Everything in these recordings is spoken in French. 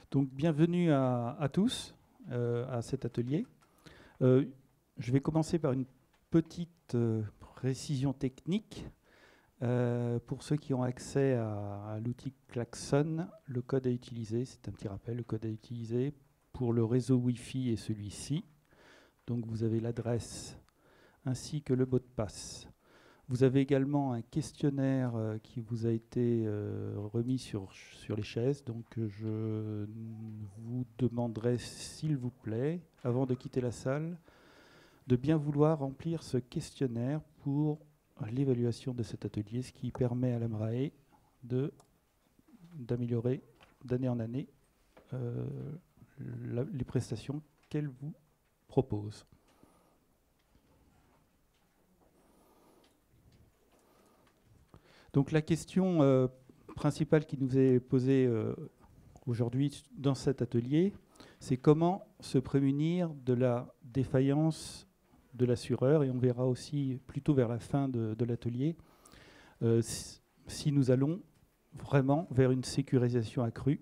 Donc bienvenue à tous à cet atelier. Je vais commencer par une petite précision technique. Pour ceux qui ont accès à l'outil Klaxon, le code à utiliser, c'est un petit rappel, le code à utiliser pour le réseau Wi-Fi est celui-ci. Donc vous avez l'adresse ainsi que le mot de passe. Vous avez également un questionnaire qui vous a été remis sur les chaises. Donc je vous demanderai, s'il vous plaît, avant de quitter la salle, de bien vouloir remplir ce questionnaire pour l'évaluation de cet atelier, ce qui permet à l'AMRAE d'améliorer d'année en année les prestations qu'elle vous propose. Donc la question principale qui nous est posée aujourd'hui dans cet atelier, c'est comment se prémunir de la défaillance de l'assureur, et on verra aussi plutôt vers la fin de l'atelier si nous allons vraiment vers une sécurisation accrue.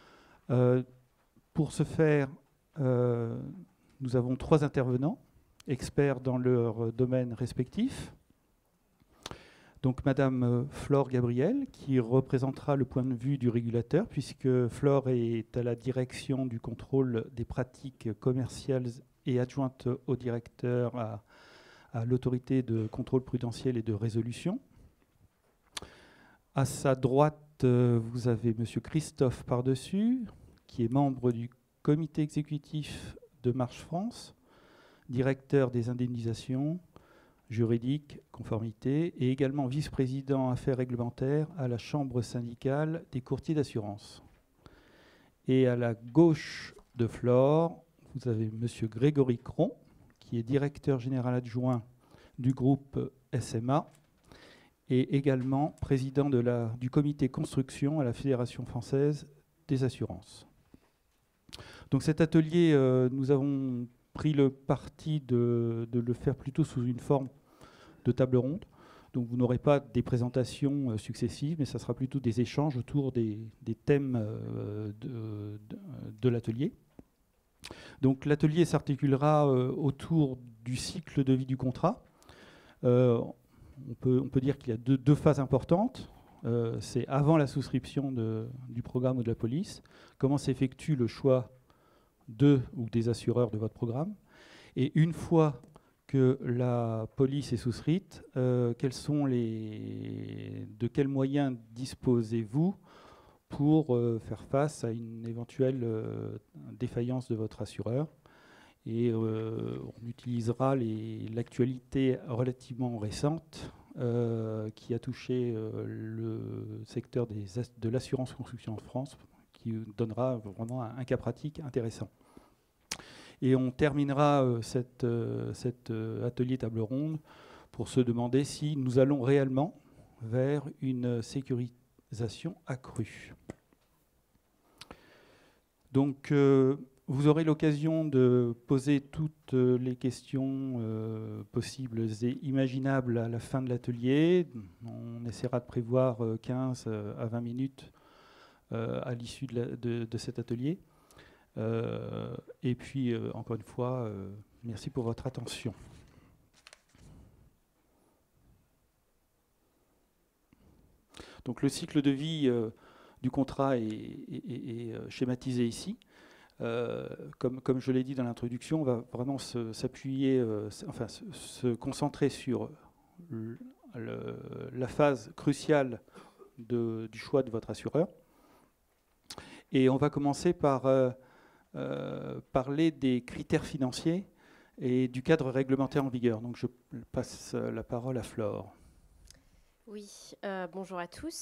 Pour ce faire, nous avons 3 intervenants, experts dans leur domaine respectif. Donc Madame Flore Gabriel, qui représentera le point de vue du régulateur, puisque Flore est à la direction du contrôle des pratiques commerciales et adjointe au directeur à l'autorité de contrôle prudentiel et de résolution. À sa droite, vous avez Monsieur Christophe Pardessus, qui est membre du comité exécutif de Marche France, directeur des indemnisations, juridique, conformité, et également vice-président affaires réglementaires à la Chambre syndicale des courtiers d'assurance. Et à la gauche de Flore, vous avez M. Grégory Cron, qui est directeur général adjoint du groupe SMA, et également président du comité construction à la Fédération française des assurances. Donc cet atelier, nous avons pris le parti de le faire plutôt sous une forme de table ronde. Donc vous n'aurez pas des présentations successives, mais ça sera plutôt des échanges autour des thèmes de l'atelier. Donc l'atelier s'articulera autour du cycle de vie du contrat. On peut dire qu'il y a deux phases importantes. C'est avant la souscription du programme ou de la police, comment s'effectue le choix de ou des assureurs de votre programme. Et une fois que la police est souscrite, de quels moyens disposez-vous pour faire face à une éventuelle défaillance de votre assureur? Et on utilisera l'actualité relativement récente qui a touché le secteur de l'assurance construction en France, qui donnera vraiment un cas pratique intéressant. Et on terminera cet atelier table ronde pour se demander si nous allons réellement vers une sécurisation accrue. Donc, vous aurez l'occasion de poser toutes les questions possibles et imaginables à la fin de l'atelier. On essaiera de prévoir 15 à 20 minutes à l'issue de cet atelier. Et puis, encore une fois, merci pour votre attention. Donc, le cycle de vie du contrat est schématisé ici. Comme je l'ai dit dans l'introduction, on va vraiment s'appuyer, se concentrer sur la phase cruciale du choix de votre assureur. Et on va commencer par parler des critères financiers et du cadre réglementaire en vigueur. Donc je passe la parole à Flore. Oui, bonjour à tous.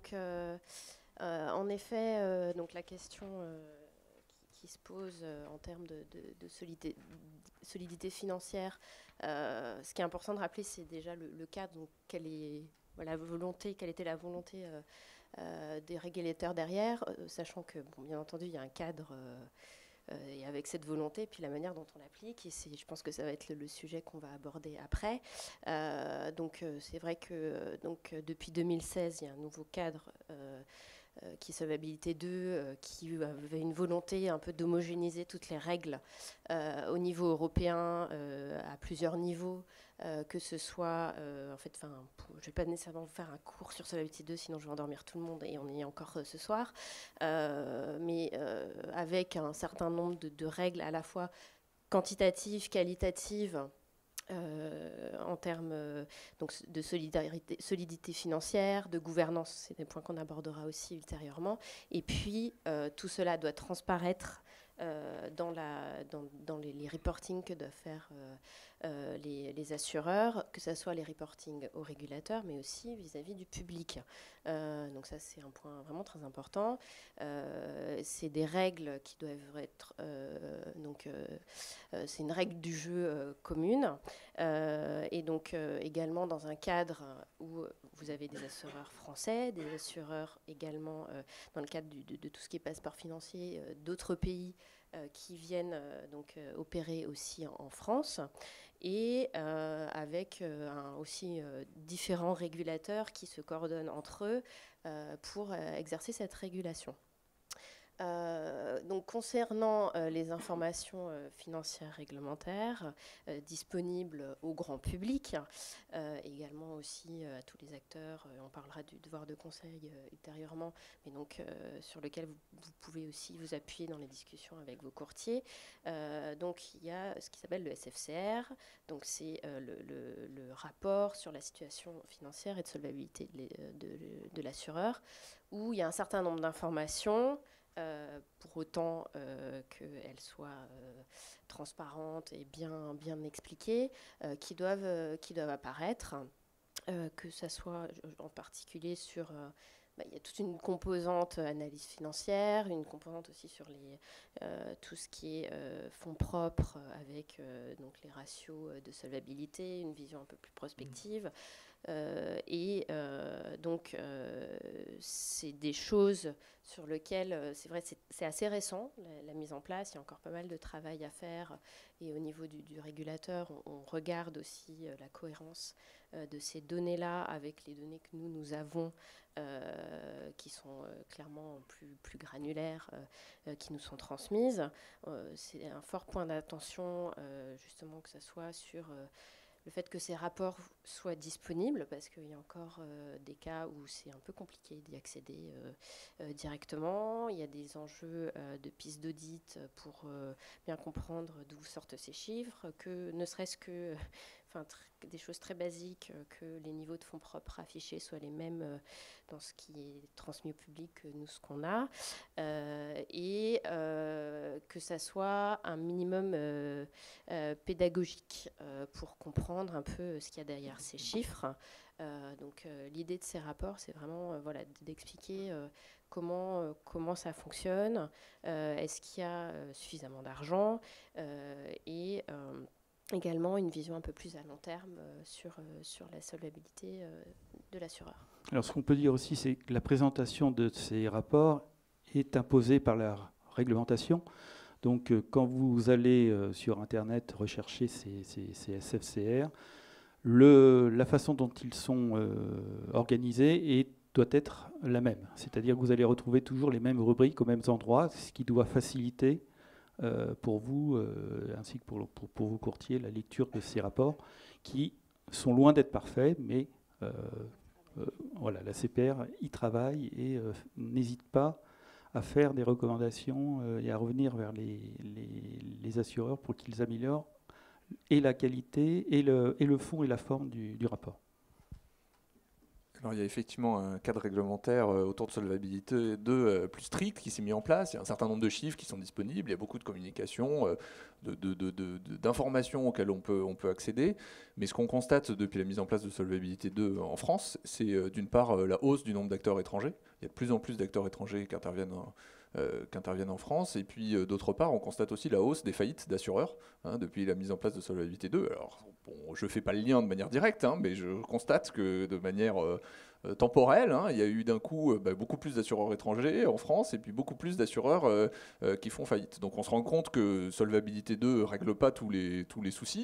En effet, donc la question qui se pose en termes de solidité financière, ce qui est important de rappeler, c'est déjà le cadre. Donc, quelle était la volonté des régulateurs derrière, sachant que, bien entendu, il y a un cadre et avec cette volonté, puis la manière dont on l'applique, et je pense que ça va être le sujet qu'on va aborder après. C'est vrai que depuis 2016, il y a un nouveau cadre qui est Solvabilité 2, qui avait une volonté un peu d'homogénéiser toutes les règles au niveau européen, à plusieurs niveaux, que ce soit, en fait, je ne vais pas nécessairement vous faire un cours sur Solvabilité 2, sinon je vais endormir tout le monde et on y est encore ce soir, mais avec un certain nombre de règles à la fois quantitatives, qualitatives, en termes donc de solidité financière, de gouvernance, c'est des points qu'on abordera aussi ultérieurement. Et puis, tout cela doit transparaître dans les reportings que doivent faire les assureurs, que ce soit les reportings aux régulateurs, mais aussi vis-à-vis du public. Donc ça, c'est un point vraiment très important. C'est des règles qui doivent être... c'est une règle du jeu commune. Et donc également dans un cadre où vous avez des assureurs français, des assureurs également dans le cadre de tout ce qui est passeport financier d'autres pays qui viennent opérer aussi en France, et avec aussi différents régulateurs qui se coordonnent entre eux pour exercer cette régulation. Donc concernant les informations financières réglementaires disponibles au grand public, également aussi à tous les acteurs, on parlera du devoir de conseil ultérieurement, mais donc sur lequel vous pouvez aussi vous appuyer dans les discussions avec vos courtiers. Donc il y a ce qui s'appelle le SFCR, donc c'est le rapport sur la situation financière et de solvabilité de l'assureur, où il y a un certain nombre d'informations, pour autant qu'elles soient transparentes et bien expliquées, qui doivent apparaître, que ça soit en particulier sur... il y a toute une composante analyse financière, une composante aussi sur tout ce qui est fonds propres avec donc les ratios de solvabilité, une vision un peu plus prospective. Donc, c'est des choses sur lesquelles, c'est vrai, c'est assez récent, la mise en place. Il y a encore pas mal de travail à faire. Et au niveau du régulateur, on regarde aussi la cohérence de ces données-là avec les données que nous avons, qui sont clairement plus granulaires, qui nous sont transmises. C'est un fort point d'attention, justement, que ce soit sur... le fait que ces rapports soient disponibles, parce qu'il y a encore des cas où c'est un peu compliqué d'y accéder directement. Il y a des enjeux de pistes d'audit pour bien comprendre d'où sortent ces chiffres, que ne serait-ce que des choses très basiques, que les niveaux de fonds propres affichés soient les mêmes dans ce qui est transmis au public que nous, ce qu'on a, et que ça soit un minimum pédagogique pour comprendre un peu ce qu'il y a derrière ces chiffres. Donc l'idée de ces rapports, c'est vraiment d'expliquer comment ça fonctionne, est-ce qu'il y a suffisamment d'argent, et également une vision un peu plus à long terme sur la solvabilité de l'assureur. Alors ce qu'on peut dire aussi, c'est que la présentation de ces rapports est imposée par la réglementation. Donc quand vous allez sur Internet rechercher ces SFCR, la façon dont ils sont organisés doit être la même. C'est-à-dire que vous allez retrouver toujours les mêmes rubriques aux mêmes endroits, ce qui doit faciliter pour vous, ainsi que pour vos courtiers, la lecture de ces rapports, qui sont loin d'être parfaits, mais voilà, la CPR y travaille et n'hésite pas à faire des recommandations et à revenir vers les assureurs pour qu'ils améliorent et la qualité et le fond et la forme du rapport. Alors, il y a effectivement un cadre réglementaire autour de Solvabilité 2 plus strict qui s'est mis en place. Il y a un certain nombre de chiffres qui sont disponibles. Il y a beaucoup de communication, d'informations auxquelles on peut accéder. Mais ce qu'on constate depuis la mise en place de Solvabilité 2 en France, c'est d'une part la hausse du nombre d'acteurs étrangers. Il y a de plus en plus d'acteurs étrangers qui interviennent en France. Et puis, d'autre part, on constate aussi la hausse des faillites d'assureurs depuis la mise en place de Solvabilité 2. Alors, bon, je ne fais pas le lien de manière directe, mais je constate que de manière temporelle, il y a eu d'un coup beaucoup plus d'assureurs étrangers en France et puis beaucoup plus d'assureurs qui font faillite. Donc on se rend compte que Solvabilité 2 ne règle pas tous les soucis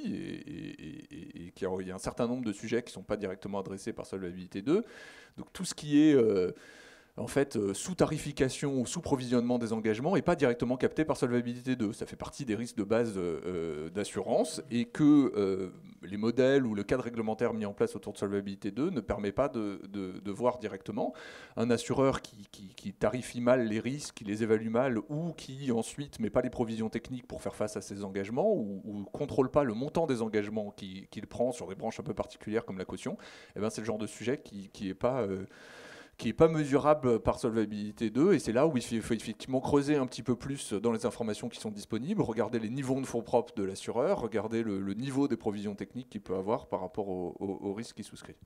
et qu'il y a un certain nombre de sujets qui ne sont pas directement adressés par Solvabilité 2. Donc tout ce qui est en fait, sous-tarification ou sous-provisionnement des engagements n'est pas directement capté par Solvabilité 2. Ça fait partie des risques de base d'assurance et que les modèles ou le cadre réglementaire mis en place autour de Solvabilité 2 ne permet pas de voir directement. Un assureur qui tarifie mal les risques, qui les évalue mal ou qui ensuite ne met pas les provisions techniques pour faire face à ses engagements ou ne contrôle pas le montant des engagements qu'il prend sur des branches un peu particulières comme la caution, eh ben, c'est le genre de sujet qui n'est pas mesurable par Solvabilité 2, et c'est là où il faut effectivement creuser un petit peu plus dans les informations qui sont disponibles, regarder les niveaux de fonds propres de l'assureur, regarder le niveau des provisions techniques qu'il peut avoir par rapport au risque qu'il souscrit.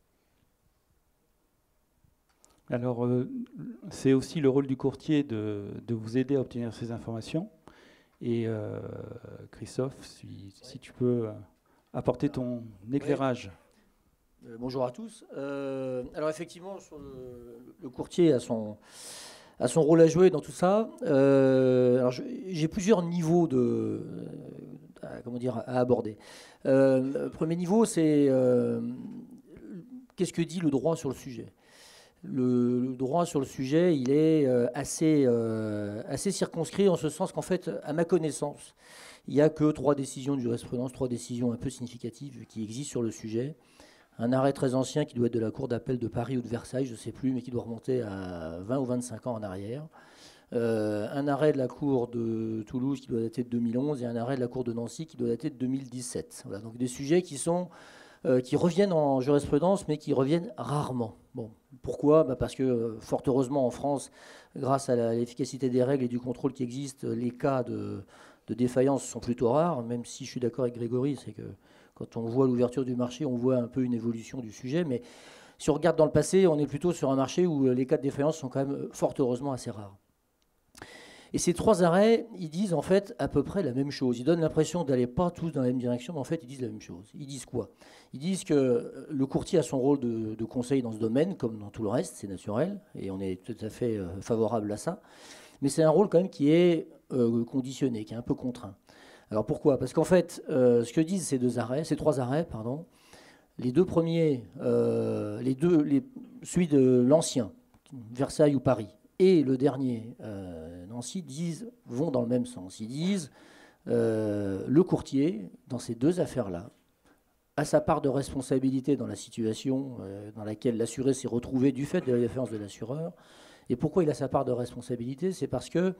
Alors, c'est aussi le rôle du courtier de vous aider à obtenir ces informations. Et Christophe, si tu peux apporter ton éclairage. Bonjour à tous. Alors effectivement, le courtier a son rôle à jouer dans tout ça. Alors j'ai plusieurs niveaux à aborder. Premier niveau, c'est qu'est-ce que dit le droit sur le sujet. Le droit sur le sujet, il est assez circonscrit en ce sens qu'en fait, à ma connaissance, il n'y a que 3 décisions de jurisprudence, 3 décisions un peu significatives qui existent sur le sujet. Un arrêt très ancien qui doit être de la Cour d'appel de Paris ou de Versailles, je ne sais plus, mais qui doit remonter à 20 ou 25 ans en arrière. Un arrêt de la Cour de Toulouse qui doit dater de 2011 et un arrêt de la Cour de Nancy qui doit dater de 2017. Voilà, donc des sujets qui reviennent en jurisprudence, mais qui reviennent rarement. Bon, pourquoi ? Parce que, fort heureusement, en France, grâce à l'efficacité des règles et du contrôle qui existent, les cas de défaillance sont plutôt rares, même si je suis d'accord avec Grégory, c'est que quand on voit l'ouverture du marché, on voit un peu une évolution du sujet. Mais si on regarde dans le passé, on est plutôt sur un marché où les cas de défaillance sont quand même fort heureusement assez rares. Et ces 3 arrêts, ils disent en fait à peu près la même chose. Ils donnent l'impression d'aller pas tous dans la même direction, mais en fait, ils disent la même chose. Ils disent quoi ? Ils disent que le courtier a son rôle de conseil dans ce domaine, comme dans tout le reste, c'est naturel, et on est tout à fait favorable à ça. Mais c'est un rôle quand même qui est conditionné, qui est un peu contraint. Alors pourquoi ? Parce qu'en fait, ce que disent ces 3 arrêts, les 2 premiers, celui de l'ancien, Versailles ou Paris, et le dernier, Nancy, vont dans le même sens. Ils disent le courtier, dans ces 2 affaires-là, a sa part de responsabilité dans la situation dans laquelle l'assuré s'est retrouvé du fait de la défaillance de l'assureur. Et pourquoi il a sa part de responsabilité ? C'est parce que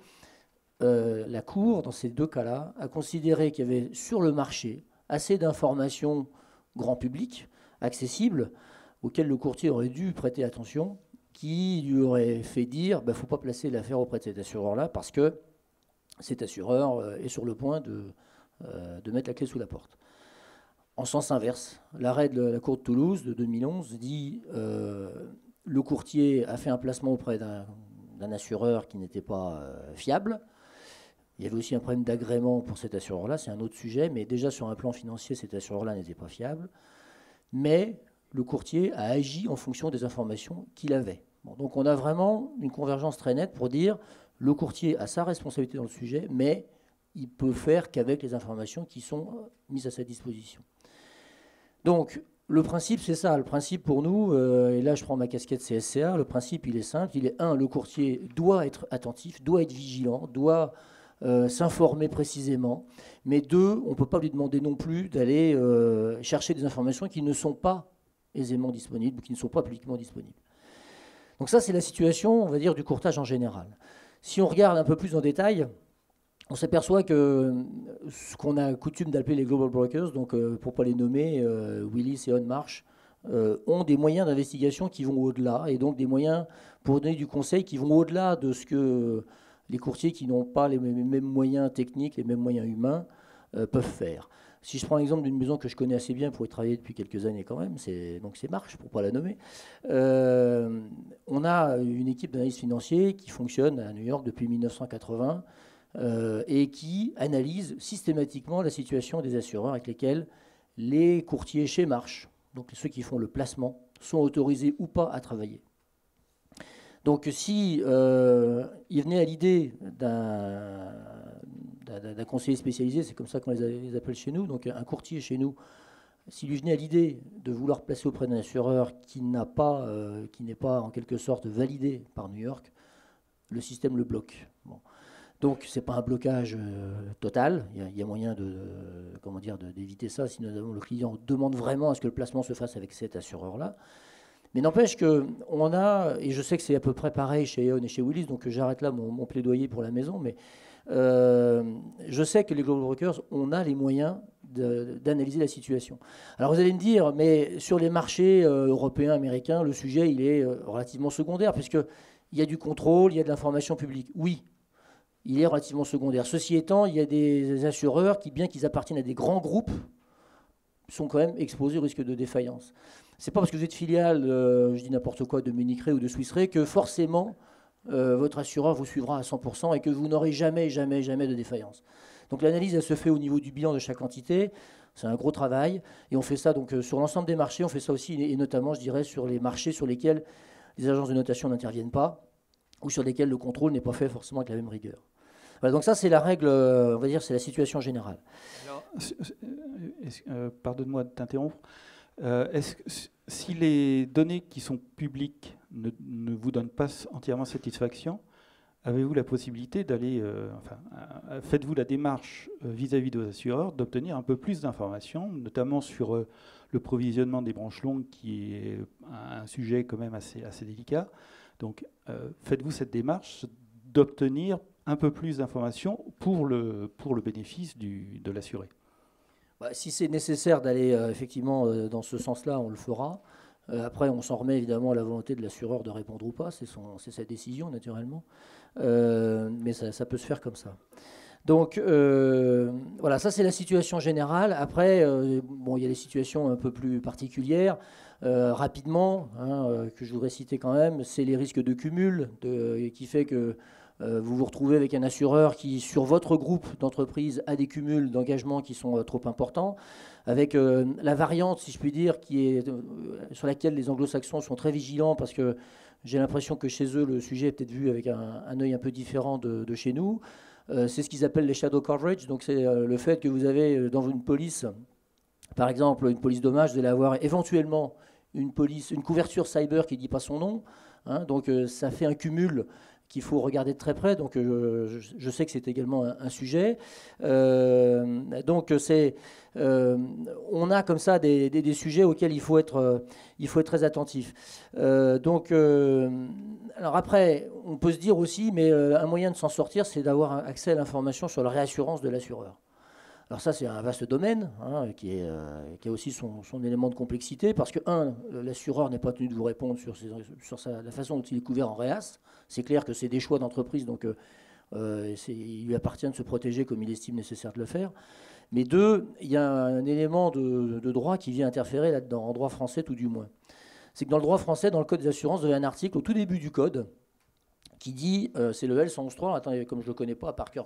la Cour, dans ces 2 cas-là, a considéré qu'il y avait sur le marché assez d'informations grand public, accessibles, auxquelles le courtier aurait dû prêter attention, qui lui aurait fait dire ne faut pas placer l'affaire auprès de cet assureur-là parce que cet assureur est sur le point de mettre la clé sous la porte. En sens inverse, l'arrêt de la Cour de Toulouse de 2011 dit le courtier a fait un placement auprès d'un assureur qui n'était pas fiable. Il y avait aussi un problème d'agrément pour cet assureur-là, c'est un autre sujet, mais déjà sur un plan financier, cet assureur-là n'était pas fiable. Mais le courtier a agi en fonction des informations qu'il avait. Bon, donc on a vraiment une convergence très nette pour dire le courtier a sa responsabilité dans le sujet, mais il peut faire qu'avec les informations qui sont mises à sa disposition. Donc le principe, c'est ça. Le principe pour nous, et là je prends ma casquette CSCA, le principe il est simple. Il est le courtier doit être attentif, doit être vigilant, doit s'informer précisément. Mais 2, on ne peut pas lui demander non plus d'aller chercher des informations qui ne sont pas aisément disponibles ou qui ne sont pas publiquement disponibles. Donc ça, c'est la situation, on va dire, du courtage en général. Si on regarde un peu plus en détail, on s'aperçoit que ce qu'on a coutume d'appeler les global brokers, donc pour ne pas les nommer, Willis et OnMarsh, ont des moyens d'investigation qui vont au-delà, et donc des moyens pour donner du conseil qui vont au-delà de ce que les courtiers qui n'ont pas les mêmes moyens techniques, les mêmes moyens humains, peuvent faire. Si je prends l'exemple d'une maison que je connais assez bien pour y travailler depuis quelques années quand même, c'est Marsh, pour ne pas la nommer, on a une équipe d'analystes financiers qui fonctionne à New York depuis 1980 et qui analyse systématiquement la situation des assureurs avec lesquels les courtiers chez Marsh, donc ceux qui font le placement, sont autorisés ou pas à travailler. Donc si il venait à l'idée d'un conseiller spécialisé, c'est comme ça qu'on les appelle chez nous, donc un courtier chez nous s'il lui venait à l'idée de vouloir placer auprès d'un assureur qui n'est pas en quelque sorte validé par New York, le système le bloque. Bon. Donc ce n'est pas un blocage total, il y a moyen d'éviter ça si le client demande vraiment à ce que le placement se fasse avec cet assureur-là. Mais n'empêche qu'on a, et je sais que c'est à peu près pareil chez Aon et chez Willis, donc j'arrête là mon plaidoyer pour la maison, mais je sais que les Global Brokers, on a les moyens d'analyser la situation. Alors vous allez me dire, mais sur les marchés européens, américains, le sujet il est relativement secondaire, puisqu'il y a du contrôle, il y a de l'information publique. Oui, il est relativement secondaire. Ceci étant, il y a des assureurs qui, bien qu'ils appartiennent à des grands groupes, sont quand même exposés au risque de défaillance. C'est pas parce que vous êtes filiale, je dis n'importe quoi, de Munich Re ou de Swiss Re, que forcément votre assureur vous suivra à 100% et que vous n'aurez jamais de défaillance. Donc l'analyse, elle se fait au niveau du bilan de chaque entité. C'est un gros travail. Et on fait ça donc sur l'ensemble des marchés. On fait ça aussi, et notamment, je dirais, sur les marchés sur lesquels les agences de notation n'interviennent pas ou sur lesquels le contrôle n'est pas fait forcément avec la même rigueur. Voilà, donc ça, c'est la règle, on va dire, c'est la situation générale. Alors, pardonne-moi de t'interrompre. Si les données qui sont publiques ne vous donnent pas entièrement satisfaction, avez-vous la possibilité d'aller, faites-vous la démarche vis-à-vis de vos assureurs d'obtenir un peu plus d'informations, notamment sur le provisionnement des branches longues, qui est un sujet quand même assez délicat. Donc, faites-vous cette démarche d'obtenir un peu plus d'informations pour le bénéfice de l'assuré. Si c'est nécessaire d'aller effectivement dans ce sens-là, on le fera. Après, on s'en remet évidemment à la volonté de l'assureur de répondre ou pas. C'est sa décision, naturellement. Mais ça peut se faire comme ça. Donc, voilà, ça c'est la situation générale. Après, il y a des situations un peu plus particulières. Rapidement, que je voudrais citer quand même, c'est les risques de cumul qui fait que vous vous retrouvez avec un assureur qui, sur votre groupe d'entreprises, a des cumuls d'engagement qui sont trop importants, avec la variante, si je puis dire, sur laquelle les anglo-saxons sont très vigilants, parce que j'ai l'impression que chez eux, le sujet est peut-être vu avec un œil un peu différent de chez nous. C'est ce qu'ils appellent les shadow coverage, donc c'est le fait que vous avez dans une police, par exemple une police dommage, vous allez avoir éventuellement une couverture cyber qui ne dit pas son nom, donc ça fait un cumul qu'il faut regarder de très près, donc je sais que c'est également un sujet. Donc on a comme ça des sujets auxquels il faut être très attentif. Alors après, on peut se dire aussi, mais un moyen de s'en sortir, c'est d'avoir accès à l'information sur la réassurance de l'assureur. Alors ça, c'est un vaste domaine qui a aussi son élément de complexité, parce que, l'assureur n'est pas tenu de vous répondre sur la façon dont il est couvert en réas. C'est clair que c'est des choix d'entreprise, donc il lui appartient de se protéger comme il estime nécessaire de le faire. Mais il y a un élément de droit qui vient interférer là-dedans, en droit français tout du moins. C'est que dans le droit français, dans le Code des assurances, vous avez un article au tout début du Code qui dit, c'est le L111.3, attendez, comme je ne le connais pas par cœur.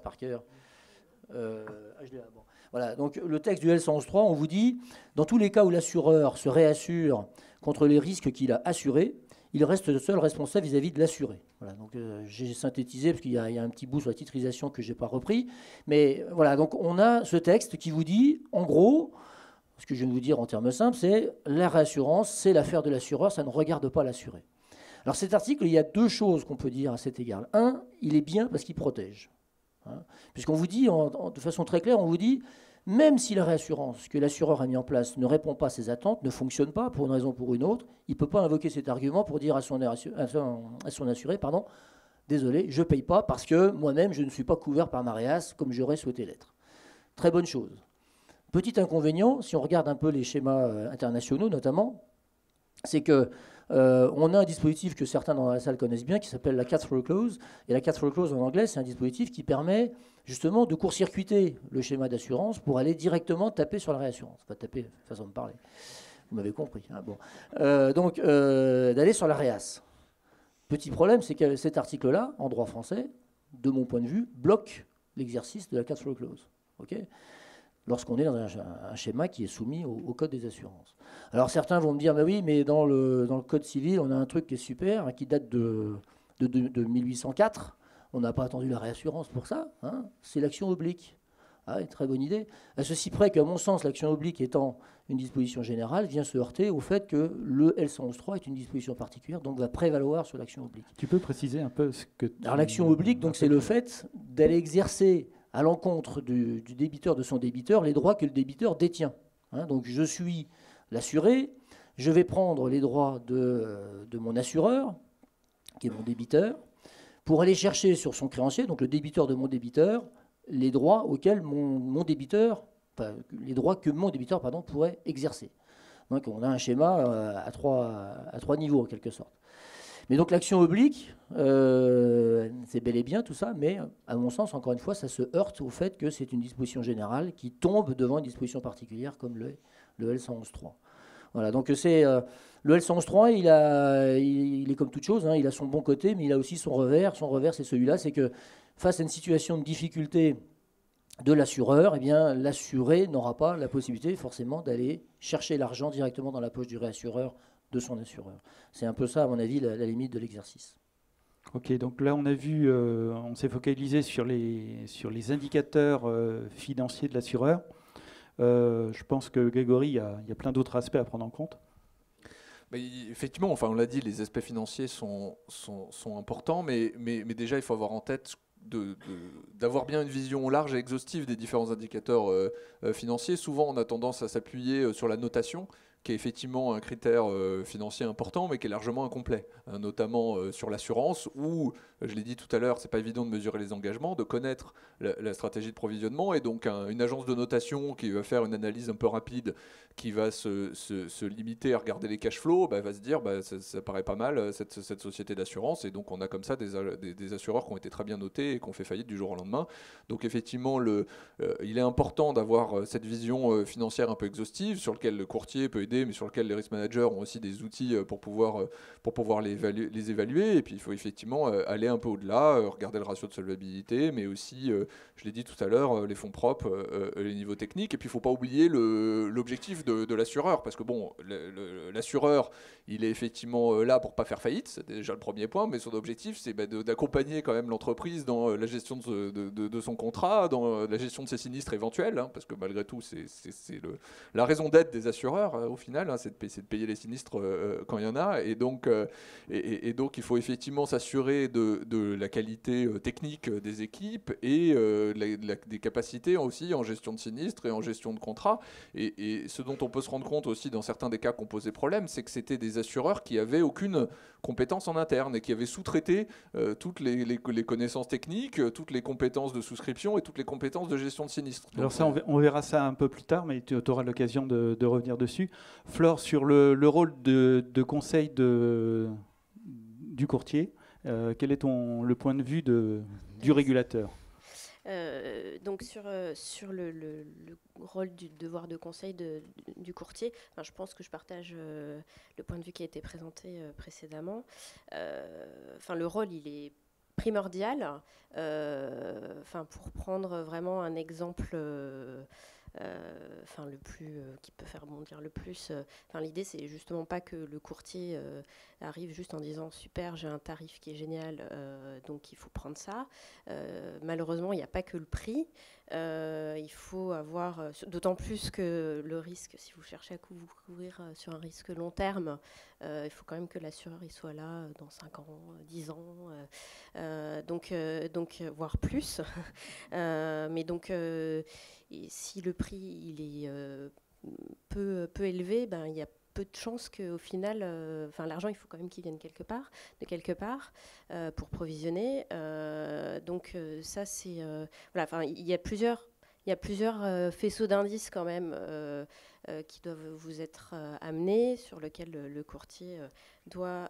Voilà, donc le texte du L111.3, on vous dit, dans tous les cas où l'assureur se réassure contre les risques qu'il a assurés, il reste seul responsable vis-à-vis de l'assuré. Voilà, donc j'ai synthétisé, parce qu'il y a un petit bout sur la titrisation que je n'ai pas repris. Mais voilà, donc on a ce texte qui vous dit, en gros, ce que je viens de vous dire en termes simples, c'est la réassurance, c'est l'affaire de l'assureur, ça ne regarde pas l'assuré. Alors cet article, il y a deux choses qu'on peut dire à cet égard. Un, il est bien parce qu'il protège. Puisqu'on vous dit, de façon très claire, on vous dit, même si la réassurance que l'assureur a mis en place ne répond pas à ses attentes, ne fonctionne pas pour une raison ou pour une autre, il ne peut pas invoquer cet argument pour dire à son assuré, désolé, je ne paye pas parce que moi-même, je ne suis pas couvert par ma réas comme j'aurais souhaité l'être. Très bonne chose. Petit inconvénient, si on regarde un peu les schémas internationaux notamment, c'est que on a un dispositif que certains dans la salle connaissent bien qui s'appelle la cut-through clause. Et la cut-through clause en anglais, c'est un dispositif qui permet justement de court-circuiter le schéma d'assurance pour aller directement taper sur la réassurance. Pas taper, façon de parler. Vous m'avez compris. Donc, d'aller sur la réas. Petit problème, c'est que cet article-là, en droit français, de mon point de vue, bloque l'exercice de la cut-through clause. Okay, lorsqu'on est dans un schéma qui est soumis au Code des assurances. Alors certains vont me dire, mais oui, mais dans le Code civil, on a un truc qui est super, qui date de 1804. On n'a pas attendu la réassurance pour ça. C'est l'action oblique. Ah, une très bonne idée. À ceci près qu'à mon sens, l'action oblique étant une disposition générale, vient se heurter au fait que le L111.3 est une disposition particulière, donc va prévaloir sur l'action oblique. Tu peux préciser un peu ce que... Alors l'action oblique, donc c'est le fait d'aller exercer à l'encontre du débiteur, de son débiteur, les droits que le débiteur détient. Hein, donc je suis l'assuré, je vais prendre les droits de mon assureur, qui est mon débiteur, pour aller chercher sur son créancier, donc le débiteur de mon débiteur, les droits auxquels mon débiteur, enfin, les droits que mon débiteur pourrait exercer. Donc on a un schéma à trois niveaux en quelque sorte. Mais donc l'action oblique, c'est bel et bien tout ça, mais à mon sens, encore une fois, ça se heurte au fait que c'est une disposition générale qui tombe devant une disposition particulière comme le L111.3. Voilà, donc c'est le L111.3, il est comme toute chose, hein, il a son bon côté, mais il a aussi son revers. Son revers, c'est celui-là, c'est que face à une situation de difficulté de l'assureur, eh bien, l'assuré n'aura pas la possibilité forcément d'aller chercher l'argent directement dans la poche du réassureur de son assureur. C'est un peu ça, à mon avis, la limite de l'exercice. Ok, donc là on a vu, on s'est focalisé sur les indicateurs financiers de l'assureur. Je pense que Grégory, il y a plein d'autres aspects à prendre en compte. Mais effectivement, enfin, on l'a dit, les aspects financiers sont importants, mais déjà il faut avoir en tête d'avoir bien une vision large et exhaustive des différents indicateurs financiers. Souvent on a tendance à s'appuyer sur la notation, qui est effectivement un critère financier important, mais qui est largement incomplet, hein, notamment sur l'assurance, où, je l'ai dit tout à l'heure, c'est pas évident de mesurer les engagements, de connaître la stratégie de provisionnement, et donc une agence de notation qui va faire une analyse un peu rapide, qui va se limiter à regarder les cash flows, va se dire, ça paraît pas mal, cette société d'assurance, et donc on a comme ça des assureurs qui ont été très bien notés et qui ont fait faillite du jour au lendemain. Donc effectivement, il est important d'avoir cette vision financière un peu exhaustive, sur lequel le courtier peut aider, mais sur lequel les risk managers ont aussi des outils pour pouvoir les évaluer. Et puis il faut effectivement aller un peu au-delà, regarder le ratio de solvabilité, mais aussi, je l'ai dit tout à l'heure, les fonds propres, les niveaux techniques. Et puis il ne faut pas oublier l'objectif de l'assureur, parce que bon, l'assureur, il est effectivement là pour ne pas faire faillite, c'est déjà le premier point, mais son objectif, c'est d'accompagner quand même l'entreprise dans la gestion de son contrat, dans la gestion de ses sinistres éventuels, hein, parce que malgré tout, c'est la raison d'être des assureurs, au final, hein, c'est de payer les sinistres quand il y en a, et donc il faut effectivement s'assurer de la qualité technique des équipes et des capacités aussi en gestion de sinistres et en gestion de contrats. Et ce dont on peut se rendre compte aussi dans certains des cas qui ont posé problème, c'est que c'était des assureurs qui n'avaient aucune compétence en interne et qui avaient sous-traité toutes les connaissances techniques, toutes les compétences de souscription et toutes les compétences de gestion de sinistres. Alors ça, on verra ça un peu plus tard, mais tu auras l'occasion de revenir dessus. Flore, sur le rôle de conseil du courtier, quel est le point de vue du régulateur ? Donc sur le rôle du devoir de conseil du courtier, je pense que je partage le point de vue qui a été présenté précédemment. Le rôle, il est primordial. Pour prendre vraiment un exemple le plus qui peut faire bondir le plus. L'idée, c'est justement pas que le courtier arrive juste en disant super, j'ai un tarif qui est génial, donc il faut prendre ça. Malheureusement, il n'y a pas que le prix. Il faut avoir, d'autant plus que le risque, si vous cherchez à vous couvrir sur un risque long terme, il faut quand même que l'assureur il soit là dans 5 ans, 10 ans, voire plus. Mais donc, si le prix il est peu élevé, il y a peu de chances qu'au final, l'argent, il faut quand même qu'il vienne de quelque part, pour provisionner. Ça, c'est... il y a plusieurs faisceaux d'indices quand même qui doivent vous être amenés, sur lesquels le courtier doit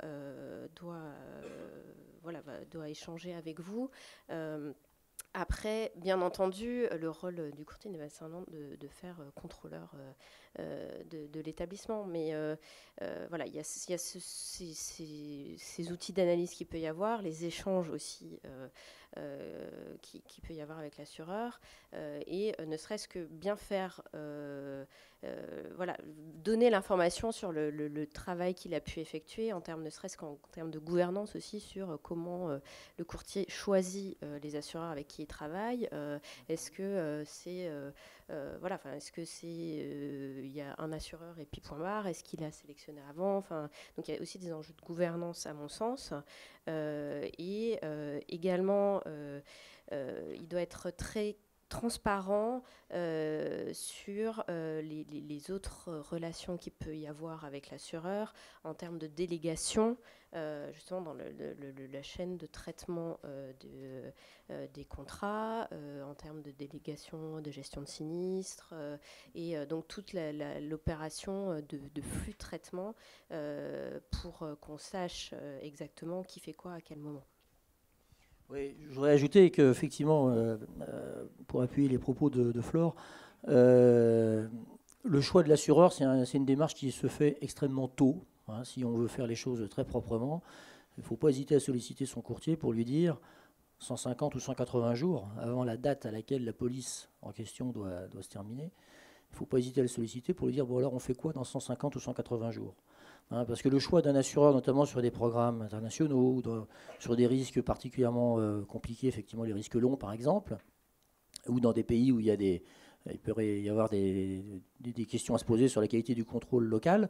échanger avec vous. Après, bien entendu, le rôle du courtier n'est pas seulement de faire contrôleur de l'établissement, mais il y a ces outils d'analyse qu'il peut y avoir, les échanges aussi qui peut y avoir avec l'assureur, et ne serait-ce que bien faire, voilà, donner l'information sur le travail qu'il a pu effectuer, en termes, ne serait-ce qu'en termes de gouvernance aussi, sur comment le courtier choisit les assureurs avec qui il travaille. Est-ce que c'est voilà, est-ce que c'est il y a un assureur et puis point barre, est-ce qu'il a sélectionné avant, donc il y a aussi des enjeux de gouvernance à mon sens, et également il doit être très transparent sur les autres relations qu'il peut y avoir avec l'assureur en termes de délégation, justement dans la chaîne de traitement des contrats, en termes de délégation de gestion de sinistres, et donc toute l'opération de flux de traitement, pour qu'on sache exactement qui fait quoi à quel moment. Oui, je voudrais ajouter qu'effectivement, pour appuyer les propos de Flore, le choix de l'assureur, c'est une démarche qui se fait extrêmement tôt. Hein, si on veut faire les choses très proprement, il ne faut pas hésiter à solliciter son courtier pour lui dire 150 ou 180 jours avant la date à laquelle la police en question doit se terminer. Il ne faut pas hésiter à le solliciter pour lui dire, bon alors on fait quoi dans 150 ou 180 jours, hein, parce que le choix d'un assureur, notamment sur des programmes internationaux, sur des risques particulièrement compliqués, effectivement les risques longs par exemple, ou dans des pays où il peut y avoir des questions à se poser sur la qualité du contrôle local,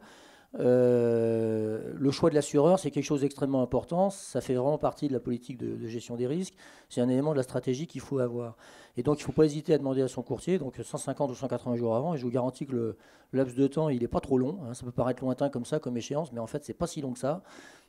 le choix de l'assureur, c'est quelque chose d'extrêmement important. Ça fait vraiment partie de la politique de gestion des risques. C'est un élément de la stratégie qu'il faut avoir. Et donc, il ne faut pas hésiter à demander à son courtier, donc 150 ou 180 jours avant. Et je vous garantis que le laps de temps, il n'est pas trop long. Hein. Ça peut paraître lointain comme ça, comme échéance, mais en fait, ce n'est pas si long que ça.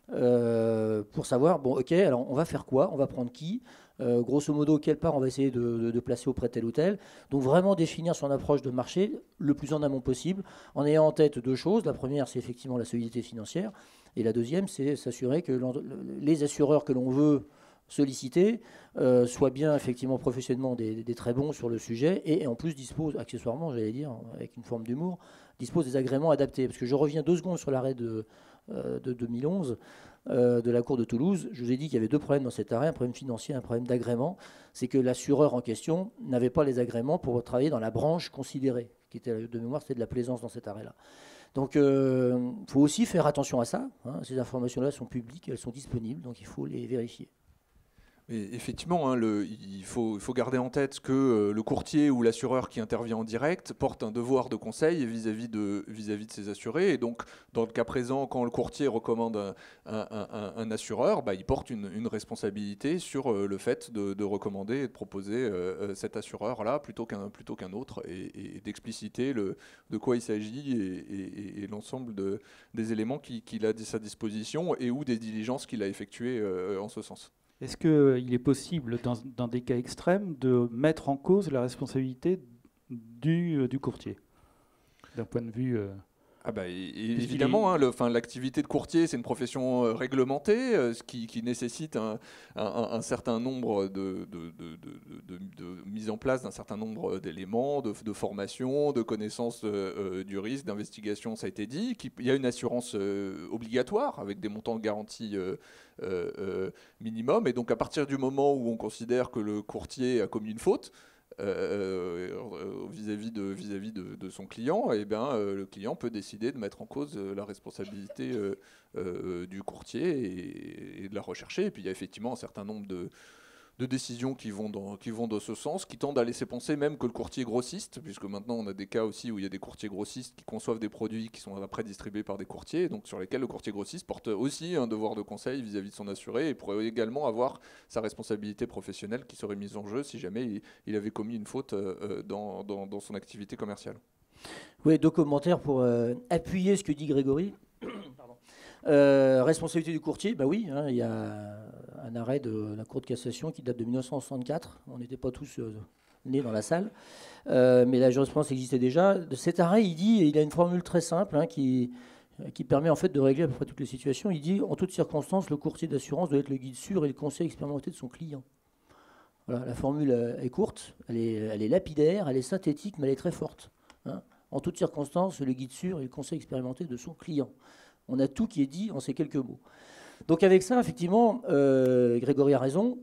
Pour savoir, bon, ok, alors on va faire quoi? On va prendre qui? Grosso modo, quelle part on va essayer de placer auprès de tel ou tel. Donc vraiment définir son approche de marché le plus en amont possible, en ayant en tête deux choses. La première, c'est effectivement la solidité financière. Et la deuxième, c'est s'assurer que les assureurs que l'on veut solliciter soient bien effectivement professionnellement des très bons sur le sujet, et en plus disposent, accessoirement, j'allais dire, avec une forme d'humour, disposent des agréments adaptés. Parce que je reviens 2 secondes sur l'arrêt de 2011 de la Cour de Toulouse. Je vous ai dit qu'il y avait 2 problèmes dans cet arrêt, un problème financier, un problème d'agrément. C'est que l'assureur en question n'avait pas les agréments pour travailler dans la branche considérée, qui était de mémoire, c'était de la plaisance dans cet arrêt-là. Donc il faut aussi faire attention à ça. Hein. Ces informations-là sont publiques, elles sont disponibles, donc il faut les vérifier. Et effectivement, hein, il faut garder en tête que le courtier ou l'assureur qui intervient en direct porte un devoir de conseil vis-à-vis de ses assurés. Et donc, dans le cas présent, quand le courtier recommande un assureur, il porte une responsabilité sur le fait de recommander et de proposer cet assureur-là plutôt qu'un autre, et d'expliciter de quoi il s'agit et l'ensemble des éléments qu'il a à sa disposition et ou des diligences qu'il a effectuées en ce sens. Est-ce qu'il est possible, dans des cas extrêmes, de mettre en cause la responsabilité du courtier, d'un point de vue... Évidemment, hein, l'activité de courtier, c'est une profession réglementée, ce qui nécessite un certain nombre de mise en place d'un certain nombre d'éléments, de formation, de connaissance du risque, d'investigation, ça a été dit. Il y a une assurance obligatoire avec des montants de garantie minimum. Et donc, à partir du moment où on considère que le courtier a commis une faute, vis-à-vis de son client, le client peut décider de mettre en cause la responsabilité du courtier et de la rechercher. Et puis il y a effectivement un certain nombre de décisions qui vont dans ce sens, qui tendent à laisser penser même que le courtier grossiste, puisque maintenant on a des cas aussi où il y a des courtiers grossistes qui conçoivent des produits qui sont après distribués par des courtiers, donc sur lesquels le courtier grossiste porte aussi un devoir de conseil vis-à-vis de son assuré, et pourrait également avoir sa responsabilité professionnelle qui serait mise en jeu si jamais il avait commis une faute dans son activité commerciale. Oui, 2 commentaires pour appuyer ce que dit Grégory. Pardon. Responsabilité du courtier, oui, hein, il y a un arrêt de la Cour de cassation qui date de 1964. On n'était pas tous nés dans la salle, mais la jurisprudence existait déjà. De cet arrêt, il a une formule très simple, hein, qui permet en fait de régler à peu près toutes les situations. Il dit, en toutes circonstances, le courtier d'assurance doit être le guide sûr et le conseil expérimenté de son client. Voilà, la formule est courte, elle est lapidaire, elle est synthétique, mais elle est très forte. Hein. En toutes circonstances, le guide sûr et le conseil expérimenté de son client. On a tout qui est dit en ces quelques mots. Donc avec ça, effectivement, Grégory a raison.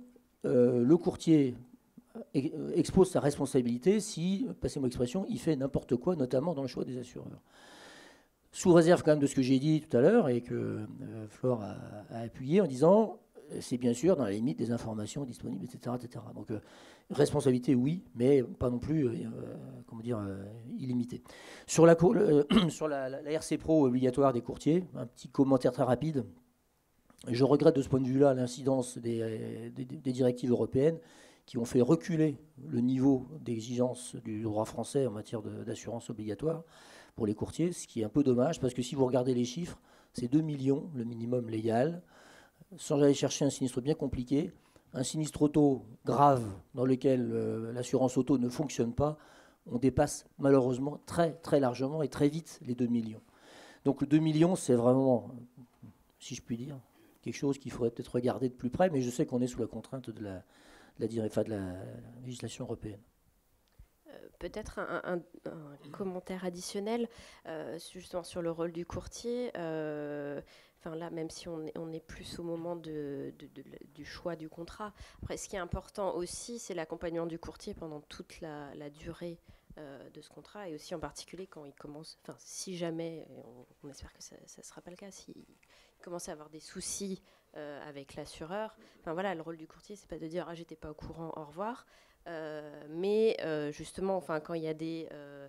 le courtier expose sa responsabilité si, passez-moi l'expression, il fait n'importe quoi, notamment dans le choix des assureurs. Sous réserve quand même de ce que j'ai dit tout à l'heure et que Flore a appuyé en disant c'est bien sûr dans la limite des informations disponibles, etc. etc. Donc responsabilité oui, mais pas non plus illimitée. Sur la RC Pro obligatoire des courtiers, un petit commentaire très rapide. Je regrette de ce point de vue-là l'incidence des directives européennes qui ont fait reculer le niveau d'exigence du droit français en matière d'assurance obligatoire pour les courtiers, ce qui est un peu dommage, parce que si vous regardez les chiffres, c'est 2 millions le minimum légal, sans aller chercher un sinistre bien compliqué, un sinistre auto grave dans lequel l'assurance auto ne fonctionne pas, on dépasse malheureusement très très largement et très vite les 2 millions. Donc 2 millions, c'est vraiment, si je puis dire, quelque chose qu'il faudrait peut-être regarder de plus près, mais je sais qu'on est sous la contrainte de la législation européenne. Peut-être un commentaire additionnel justement sur le rôle du courtier. Enfin là, même si on est plus au moment du choix du contrat. Après, ce qui est important aussi, c'est l'accompagnement du courtier pendant toute la durée de ce contrat, et aussi en particulier quand il commence, enfin si jamais, on espère que ça ne sera pas le cas, s'il commence à avoir des soucis avec l'assureur, enfin voilà, le rôle du courtier, c'est pas de dire ah j'étais pas au courant, au revoir, mais justement, enfin quand il y a des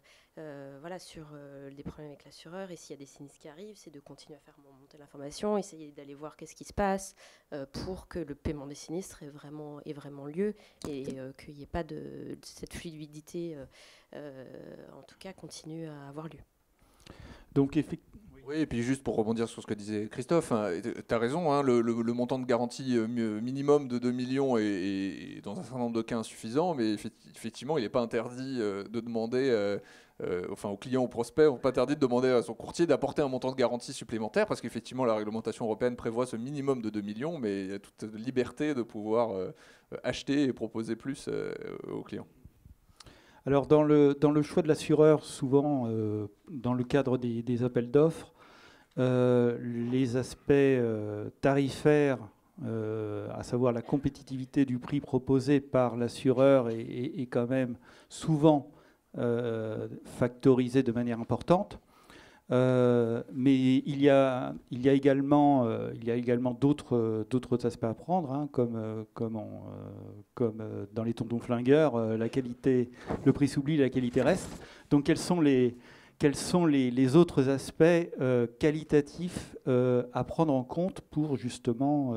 des problèmes avec l'assureur, et s'il y a des sinistres qui arrivent, c'est de continuer à faire monter l'information, essayer d'aller voir qu'est-ce qui se passe pour que le paiement des sinistres ait vraiment lieu, et qu'il n'y ait pas de cette fluidité, en tout cas, continue à avoir lieu. Donc effectivement. Oui, et puis juste pour rebondir sur ce que disait Christophe, hein, tu as raison, hein, le montant de garantie minimum de 2 millions est dans un certain nombre de cas insuffisant, mais effectivement, il n'est pas interdit de demander, aux clients, aux prospects, on n'est pas interdit de demander à son courtier d'apporter un montant de garantie supplémentaire, parce qu'effectivement, la réglementation européenne prévoit ce minimum de 2 millions, mais il y a toute liberté de pouvoir acheter et proposer plus aux clients. Alors dans le choix de l'assureur, souvent dans le cadre des appels d'offres, les aspects tarifaires, à savoir la compétitivité du prix proposé par l'assureur est quand même souvent factorisé de manière importante. Mais il y a également d'autres aspects à prendre, hein, comme dans les tontons flingueurs, la qualité, le prix s'oublie, la qualité reste. Donc quels sont les autres aspects qualitatifs à prendre en compte pour justement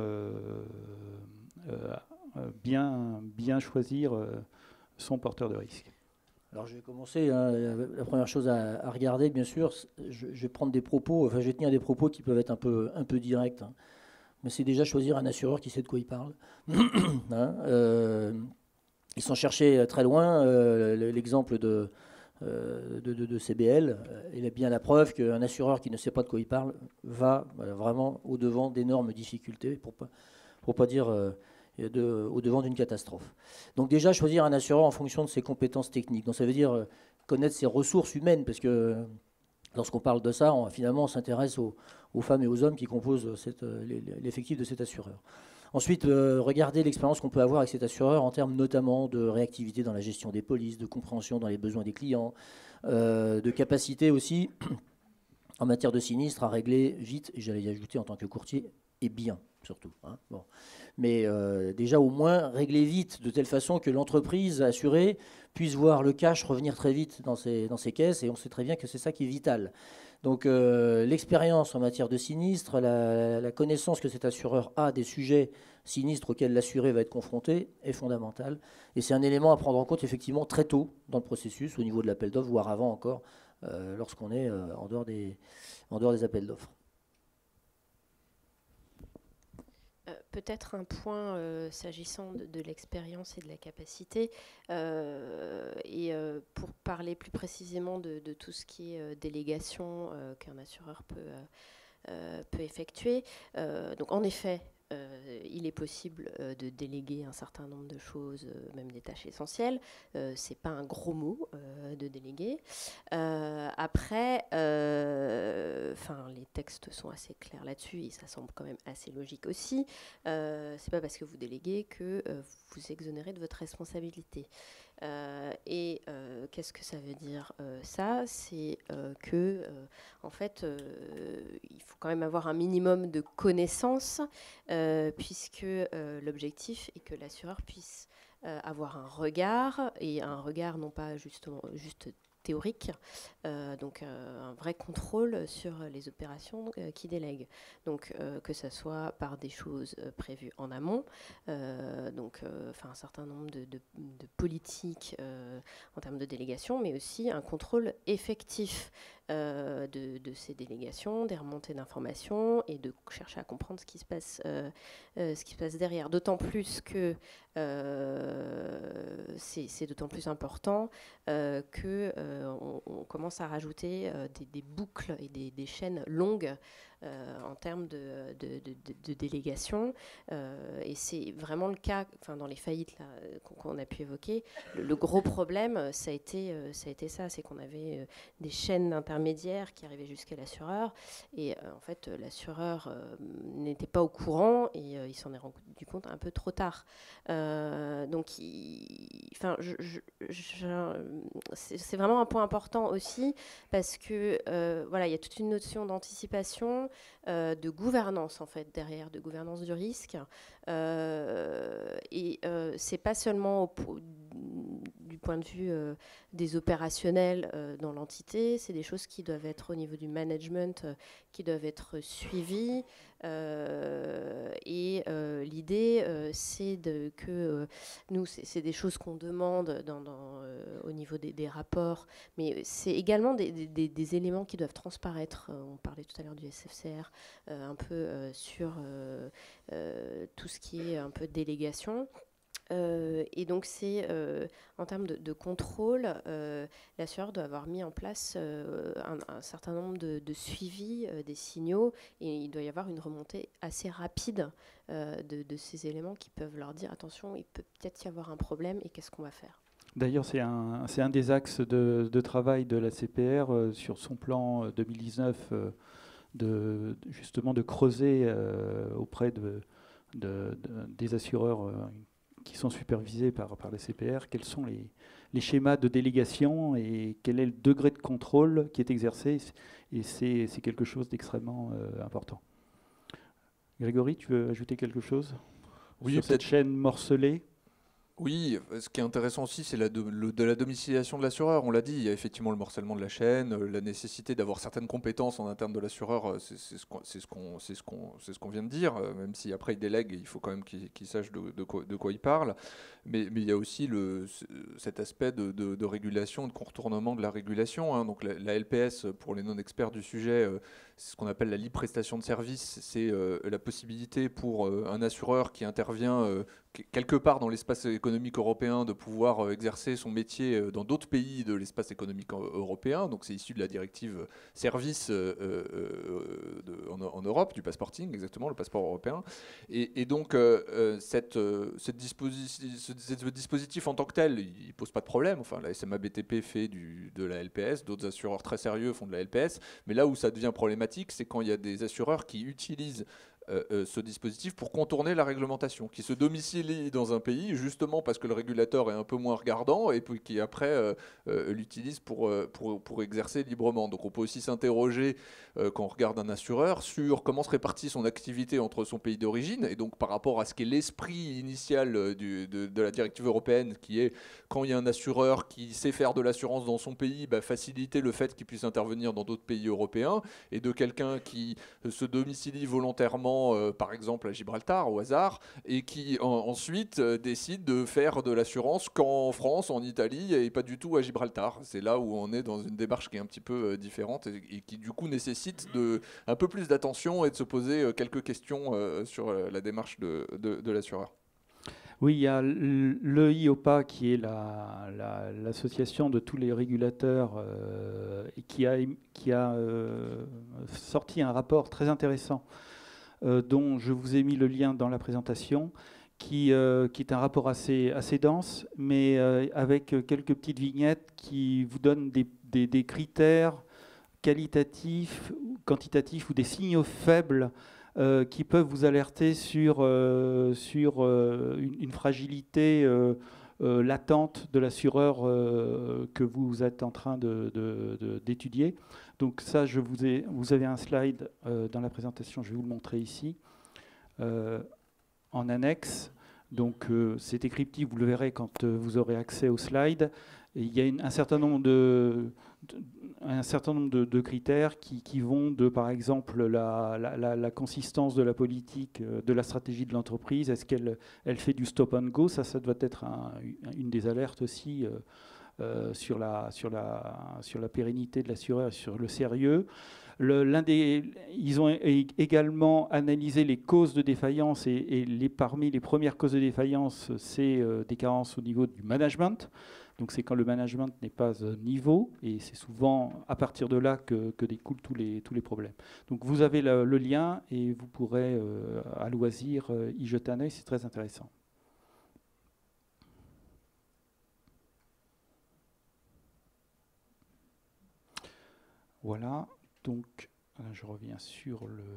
bien choisir son porteur de risque? Alors je vais commencer, hein, la première chose à regarder, bien sûr, je vais prendre des propos, enfin je vais tenir des propos qui peuvent être un peu directs, hein, mais c'est déjà choisir un assureur qui sait de quoi il parle. Hein, ils sont cherchés très loin, l'exemple de CBL, il est bien la preuve qu'un assureur qui ne sait pas de quoi il parle va vraiment au-devant d'énormes difficultés, pour pas dire au-devant d'une catastrophe. Donc déjà, choisir un assureur en fonction de ses compétences techniques. Donc ça veut dire connaître ses ressources humaines, parce que lorsqu'on parle de ça, finalement, on s'intéresse aux femmes et aux hommes qui composent l'effectif de cet assureur. Ensuite, regarder l'expérience qu'on peut avoir avec cet assureur en termes notamment de réactivité dans la gestion des polices, de compréhension dans les besoins des clients, de capacité aussi en matière de sinistre à régler vite, et j'allais y ajouter en tant que courtier, et bien surtout. Hein, bon. Mais déjà au moins régler vite de telle façon que l'entreprise assurée puisse voir le cash revenir très vite dans ses caisses, et on sait très bien que c'est ça qui est vital. Donc l'expérience en matière de sinistre, la connaissance que cet assureur a des sujets sinistres auxquels l'assuré va être confronté est fondamentale. Et c'est un élément à prendre en compte effectivement très tôt dans le processus, au niveau de l'appel d'offres, voire avant encore, lorsqu'on est en dehors des appels d'offres. Peut-être un point s'agissant de l'expérience et de la capacité, pour parler plus précisément de tout ce qui est délégation qu'un assureur peut effectuer. Donc en effet, il est possible de déléguer un certain nombre de choses, même des tâches essentielles. C'est pas un gros mot de déléguer. Après, les textes sont assez clairs là-dessus et ça semble quand même assez logique aussi. C'est pas parce que vous déléguez que vous exonérez de votre responsabilité. Qu'est-ce que ça veut dire ça? C'est que en fait, il faut quand même avoir un minimum de connaissances, puisque l'objectif est que l'assureur puisse avoir un regard, et un regard non pas juste théorique, donc un vrai contrôle sur les opérations qu'il délègue. Donc que ce soit par des choses prévues en amont, un certain nombre de politiques en termes de délégation, mais aussi un contrôle effectif de ces délégations, des remontées d'informations et de chercher à comprendre ce qui se passe derrière. D'autant plus que c'est d'autant plus important qu'on commence à rajouter des boucles et des chaînes longues en termes de délégation. Et c'est vraiment le cas dans les faillites là, qu'on a pu évoquer. Le gros problème, ça a été ça, c'est qu'on avait des chaînes intermédiaires qui arrivaient jusqu'à l'assureur. Et en fait, l'assureur n'était pas au courant et il s'en est rendu compte un peu trop tard. Donc, c'est vraiment un point important aussi parce que il y a toute une notion d'anticipation, de gouvernance en fait derrière, de gouvernance du risque. C'est pas seulement du point de vue des opérationnels dans l'entité, c'est des choses qui doivent être au niveau du management, qui doivent être suivies. L'idée, c'est que nous, c'est des choses qu'on demande au niveau des rapports, mais c'est également des éléments qui doivent transparaître. On parlait tout à l'heure du SFCR, un peu sur tout ce qui est un peu délégation. Et donc c'est en termes de contrôle, l'assureur doit avoir mis en place un certain nombre de suivis des signaux, et il doit y avoir une remontée assez rapide de ces éléments qui peuvent leur dire attention, il peut peut-être y avoir un problème et qu'est-ce qu'on va faire. D'ailleurs, c'est un des axes de travail de la CPR sur son plan 2019, justement de creuser auprès des assureurs qui sont supervisés par les CPR, quels sont les schémas de délégation et quel est le degré de contrôle qui est exercé. Et c'est quelque chose d'extrêmement important. Grégory, tu veux ajouter quelque chose sur cette chaîne morcelée? Oui, ce qui est intéressant aussi, c'est de la domiciliation de l'assureur. On l'a dit, il y a effectivement le morcellement de la chaîne, la nécessité d'avoir certaines compétences en interne de l'assureur, c'est ce qu'on vient de dire, même si après il délègue, il faut quand même qu'il sache de quoi il parle. Mais il y a aussi cet aspect de régulation, de contournement de la régulation. Hein. Donc la LPS, pour les non-experts du sujet, c'est ce qu'on appelle la libre prestation de service. C'est la possibilité pour un assureur qui intervient quelque part dans l'espace économique européen de pouvoir exercer son métier dans d'autres pays de l'espace économique européen. Donc c'est issu de la directive service en Europe, du passporting, exactement, le passeport européen. Et donc ce dispositif en tant que tel, il pose pas de problème. Enfin, la SMA BTP fait de la LPS, d'autres assureurs très sérieux font de la LPS. Mais là où ça devient problématique, c'est quand il y a des assureurs qui utilisent ce dispositif pour contourner la réglementation, qui se domicilie dans un pays justement parce que le régulateur est un peu moins regardant et puis qui après l'utilise pour exercer librement. Donc on peut aussi s'interroger quand on regarde un assureur sur comment se répartit son activité entre son pays d'origine et donc par rapport à ce qu'est l'esprit initial de la directive européenne, qui est quand il y a un assureur qui sait faire de l'assurance dans son pays, faciliter le fait qu'il puisse intervenir dans d'autres pays européens, et de quelqu'un qui se domicilie volontairement par exemple à Gibraltar au hasard et qui ensuite décide de faire de l'assurance qu'en France, en Italie et pas du tout à Gibraltar. C'est là où on est dans une démarche qui est un petit peu différente et qui du coup nécessite un peu plus d'attention et de se poser quelques questions sur la démarche de l'assureur. Oui, il y a l'EIOPA qui est l'association de tous les régulateurs et qui a sorti un rapport très intéressant dont je vous ai mis le lien dans la présentation, qui est un rapport assez dense, mais avec quelques petites vignettes qui vous donnent des critères qualitatifs, quantitatifs ou des signaux faibles qui peuvent vous alerter sur une fragilité latente de l'assureur que vous êtes en train d'étudier. Donc ça, vous avez un slide dans la présentation, je vais vous le montrer ici, en annexe. Donc c'est décryptif, vous le verrez quand vous aurez accès au slide. Et il y a un certain nombre de critères qui vont de, par exemple, la consistance de la politique, de la stratégie de l'entreprise. Est-ce qu'elle fait du stop and go? Ça doit être une des alertes aussi sur la pérennité de l'assureur, sur le sérieux. Ils ont également analysé les causes de défaillance et parmi les premières causes de défaillance, c'est des carences au niveau du management. Donc c'est quand le management n'est pas à niveau, et c'est souvent à partir de là que découlent tous les problèmes. Donc vous avez le lien et vous pourrez à loisir y jeter un œil, c'est très intéressant. Voilà, donc je reviens sur le...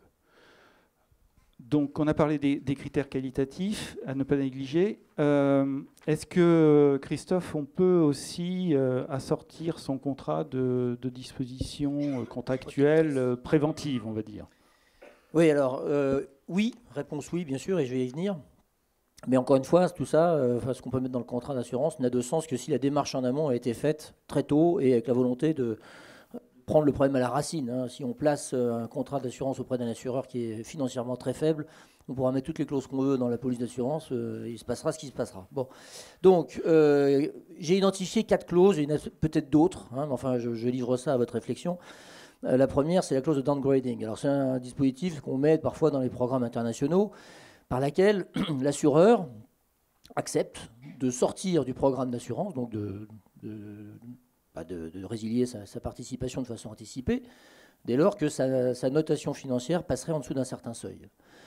Donc, on a parlé des critères qualitatifs à ne pas négliger. Est-ce que, Christophe, on peut aussi assortir son contrat de dispositions contractuelles préventives, on va dire? Oui, alors, oui, réponse oui, bien sûr, et je vais y venir. Mais encore une fois, tout ça, ce qu'on peut mettre dans le contrat d'assurance n'a de sens que si la démarche en amont a été faite très tôt et avec la volonté de prendre le problème à la racine. Hein. Si on place un contrat d'assurance auprès d'un assureur qui est financièrement très faible, on pourra mettre toutes les clauses qu'on veut dans la police d'assurance, il se passera ce qui se passera. Bon. Donc, j'ai identifié 4 clauses, il y en a peut-être d'autres, hein, mais enfin, je livre ça à votre réflexion. La première, c'est la clause de downgrading. Alors, c'est un dispositif qu'on met parfois dans les programmes internationaux, par laquelle l'assureur accepte de sortir du programme d'assurance, donc de résilier sa participation de façon anticipée, dès lors que sa notation financière passerait en dessous d'un certain seuil.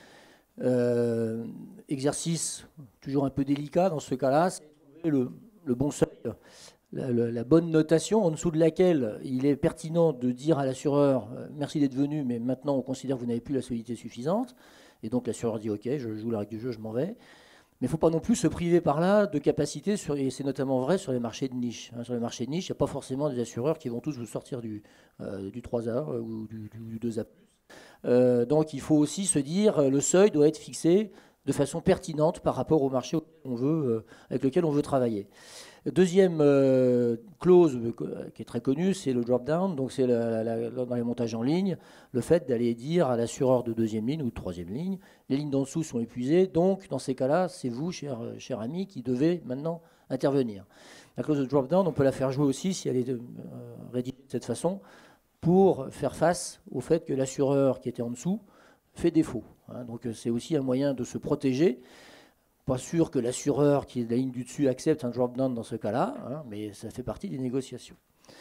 Exercice toujours un peu délicat dans ce cas-là, c'est de trouver le bon seuil, la bonne notation en dessous de laquelle il est pertinent de dire à l'assureur merci d'être venu, mais maintenant on considère que vous n'avez plus la solidité suffisante, et donc l'assureur dit ok, je joue la règle du jeu, je m'en vais. Mais il ne faut pas non plus se priver par là de capacités, et c'est notamment vrai sur les marchés de niche. Hein, sur les marchés de niche, il n'y a pas forcément des assureurs qui vont tous vous sortir du 3A ou du 2A+. Donc il faut aussi se dire le seuil doit être fixé de façon pertinente par rapport au marché avec lequel on veut travailler. Deuxième clause qui est très connue, c'est le drop-down. Donc c'est dans les montages en ligne, le fait d'aller dire à l'assureur de deuxième ligne ou de troisième ligne, les lignes d'en dessous sont épuisées, donc dans ces cas-là, c'est vous, cher ami, qui devez maintenant intervenir. La clause de drop-down, on peut la faire jouer aussi si elle est rédigée de cette façon pour faire face au fait que l'assureur qui était en dessous fait défaut. Hein. Donc c'est aussi un moyen de se protéger. Pas sûr que l'assureur qui est de la ligne du dessus accepte un drop-down dans ce cas-là, hein, mais ça fait partie des négociations.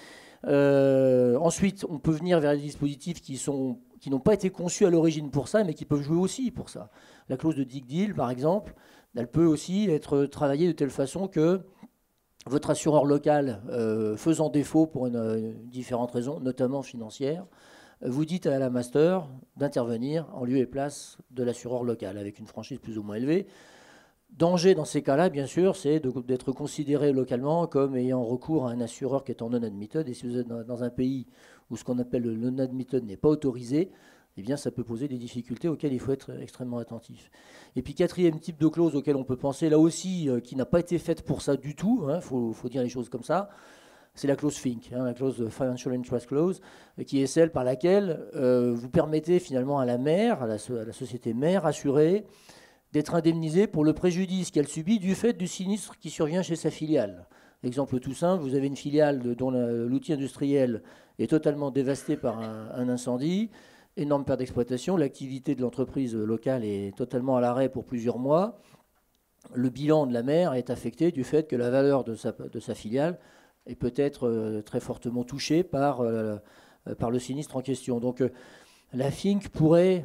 Ensuite, on peut venir vers des dispositifs qui n'ont pas été conçus à l'origine pour ça, mais qui peuvent jouer aussi pour ça. La clause de dig deal, par exemple, elle peut aussi être travaillée de telle façon que votre assureur local, faisant défaut pour différentes raisons, notamment financières, vous dites à la master d'intervenir en lieu et place de l'assureur local, avec une franchise plus ou moins élevée. Danger dans ces cas-là, bien sûr, c'est d'être considéré localement comme ayant recours à un assureur qui est en non-admitted. Et si vous êtes dans un pays où ce qu'on appelle le non-admitted n'est pas autorisé, eh bien, ça peut poser des difficultés auxquelles il faut être extrêmement attentif. Et puis, quatrième type de clause auquel on peut penser, là aussi, qui n'a pas été faite pour ça du tout, hein, faut dire les choses comme ça, c'est la clause FINC, hein, la clause de Financial Interest Clause, qui est celle par laquelle vous permettez finalement à la mère, à la société mère assurée, d'être indemnisée pour le préjudice qu'elle subit du fait du sinistre qui survient chez sa filiale. Exemple tout simple, vous avez une filiale dont l'outil industriel est totalement dévasté par un incendie, énorme perte d'exploitation, l'activité de l'entreprise locale est totalement à l'arrêt pour plusieurs mois. Le bilan de la mère est affecté du fait que la valeur de sa filiale est peut-être très fortement touchée par le sinistre en question. Donc la FINC pourrait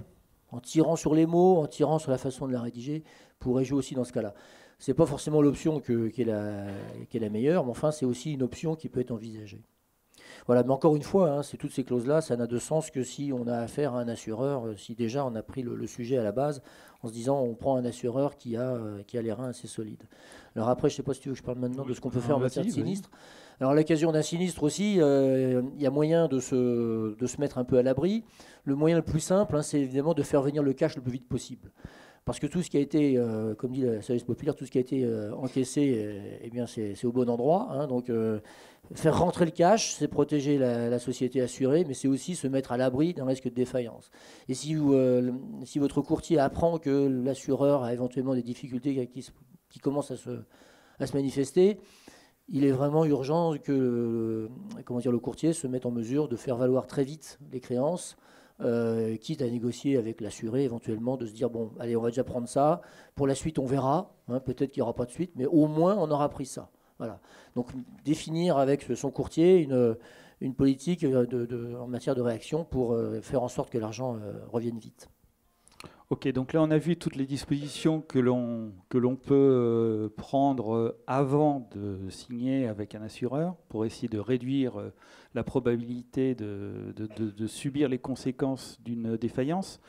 en tirant sur les mots, en tirant sur la façon de la rédiger, pourrait jouer aussi dans ce cas-là. Ce n'est pas forcément l'option qui est la meilleure, mais enfin, c'est aussi une option qui peut être envisagée. Voilà, mais encore une fois, hein, c'est toutes ces clauses-là, ça n'a de sens que si on a affaire à un assureur, si déjà on a pris le sujet à la base, en se disant on prend un assureur qui a les reins assez solides. Alors après, je ne sais pas si tu veux que je parle maintenant de ce qu'on peut faire en matière de sinistre. Alors à l'occasion d'un sinistre aussi, il y a moyen de se mettre un peu à l'abri. Le moyen le plus simple, hein, c'est évidemment de faire venir le cash le plus vite possible. Parce que tout ce qui a été, comme dit la sagesse populaire, tout ce qui a été encaissé, eh bien c'est au bon endroit. Hein, donc faire rentrer le cash, c'est protéger la société assurée, mais c'est aussi se mettre à l'abri d'un risque de défaillance. Et si votre courtier apprend que l'assureur a éventuellement des difficultés qui commencent à se manifester, il est vraiment urgent que le courtier se mette en mesure de faire valoir très vite les créances, quitte à négocier avec l'assuré éventuellement, de se dire bon, allez, on va déjà prendre ça, pour la suite on verra, hein, peut-être qu'il n'y aura pas de suite, mais au moins on aura pris ça. Voilà. Donc définir avec son courtier une politique en matière de réaction pour faire en sorte que l'argent revienne vite. Ok, donc là on a vu toutes les dispositions que l'on peut prendre avant de signer avec un assureur pour essayer de réduire la probabilité de subir les conséquences d'une défaillance.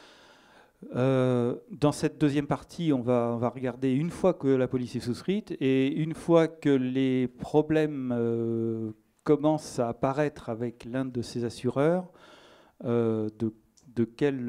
Dans cette deuxième partie, on va regarder une fois que la police est souscrite et une fois que les problèmes commencent à apparaître avec l'un de ces assureurs, de quel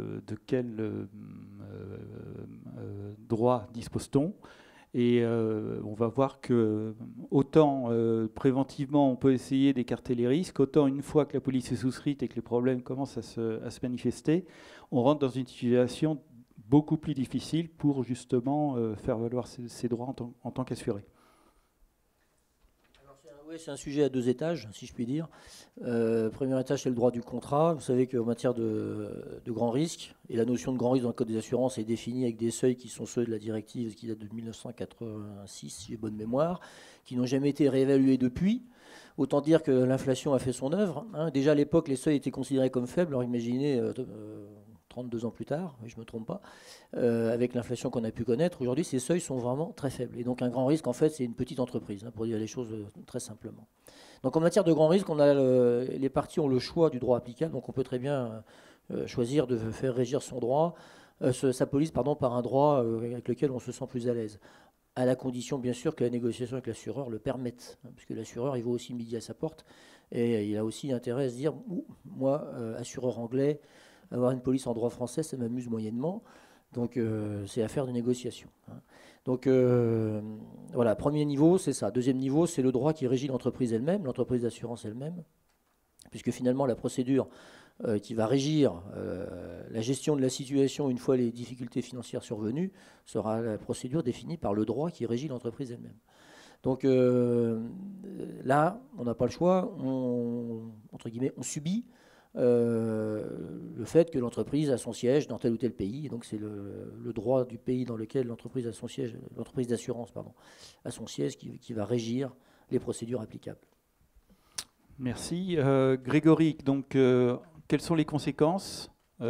droit dispose-t-on? Et on va voir que autant préventivement on peut essayer d'écarter les risques, autant une fois que la police est souscrite et que les problèmes commencent à se manifester, on rentre dans une situation beaucoup plus difficile pour justement faire valoir ses droits en tant qu'assuré. Oui, c'est un sujet à deux étages, si je puis dire. Premier étage, c'est le droit du contrat. Vous savez qu'en matière de grand risque, et la notion de grand risque dans le Code des assurances est définie avec des seuils qui sont ceux de la directive qui date de 1986, si j'ai bonne mémoire, qui n'ont jamais été réévalués depuis. Autant dire que l'inflation a fait son œuvre. Hein. Déjà à l'époque, les seuils étaient considérés comme faibles. Alors imaginez 32 ans plus tard, je ne me trompe pas, avec l'inflation qu'on a pu connaître, aujourd'hui, ces seuils sont vraiment très faibles. Et donc un grand risque, en fait, c'est une petite entreprise, hein, pour dire les choses très simplement. Donc en matière de grand risque, les parties ont le choix du droit applicable, donc on peut très bien choisir de faire régir son droit, sa police par un droit avec lequel on se sent plus à l'aise, à la condition, bien sûr, que la négociation avec l'assureur le permette, hein, puisque l'assureur, il vaut aussi midi à sa porte, et il a aussi intérêt à se dire, moi, assureur anglais, avoir une police en droit français, ça m'amuse moyennement. Donc, c'est affaire de négociation. Hein. Donc, voilà, premier niveau, c'est ça. Deuxième niveau, c'est le droit qui régit l'entreprise elle-même, l'entreprise d'assurance elle-même, puisque finalement, la procédure qui va régir la gestion de la situation une fois les difficultés financières survenues sera la procédure définie par le droit qui régit l'entreprise elle-même. Donc, là, on n'a pas le choix, entre guillemets, on subit le fait que l'entreprise a son siège dans tel ou tel pays. Et donc c'est le droit du pays dans lequel l'entreprise a son siège, l'entreprise d'assurance, a son siège qui va régir les procédures applicables. Merci. Grégory, donc quelles sont les conséquences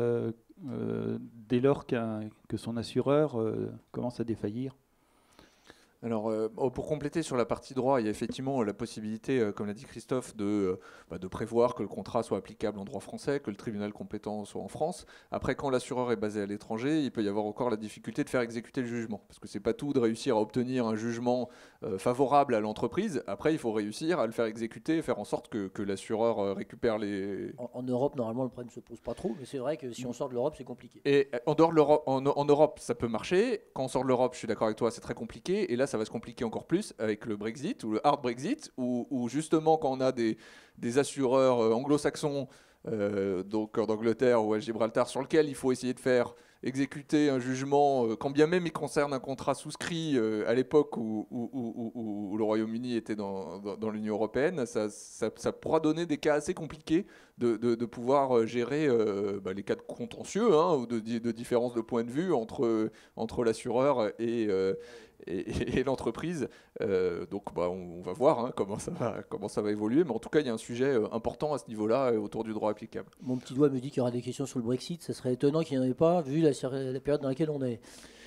dès lors que son assureur commence à défaillir ? Alors, pour compléter sur la partie droit, il y a effectivement la possibilité, comme l'a dit Christophe, de prévoir que le contrat soit applicable en droit français, que le tribunal compétent soit en France. Après, quand l'assureur est basé à l'étranger, il peut y avoir encore la difficulté de faire exécuter le jugement. Parce que c'est pas tout de réussir à obtenir un jugement favorable à l'entreprise. Après, il faut réussir à le faire exécuter et faire en sorte que l'assureur récupère les... En Europe, normalement, le problème ne se pose pas trop. Mais c'est vrai que si on sort de l'Europe, c'est compliqué. Et en dehors de l'Europe, en Europe, ça peut marcher. Quand on sort de l'Europe, je suis d'accord avec toi, c'est très compliqué. Et là, ça va se compliquer encore plus avec le Brexit ou le hard Brexit, où justement quand on a des assureurs anglo-saxons, donc en Angleterre ou à Gibraltar, sur lequel il faut essayer de faire exécuter un jugement, quand bien même il concerne un contrat souscrit à l'époque où le Royaume-Uni était dans l'Union européenne, ça pourra donner des cas assez compliqués de pouvoir gérer les cas de contentieux, hein, ou de différence de point de vue entre l'assureur et et l'entreprise. Donc on va voir hein, comment ça va évoluer, mais en tout cas il y a un sujet important à ce niveau-là autour du droit applicable. Mon petit doigt me dit qu'il y aura des questions sur le Brexit, ça serait étonnant qu'il n'y en ait pas vu la période dans laquelle on est.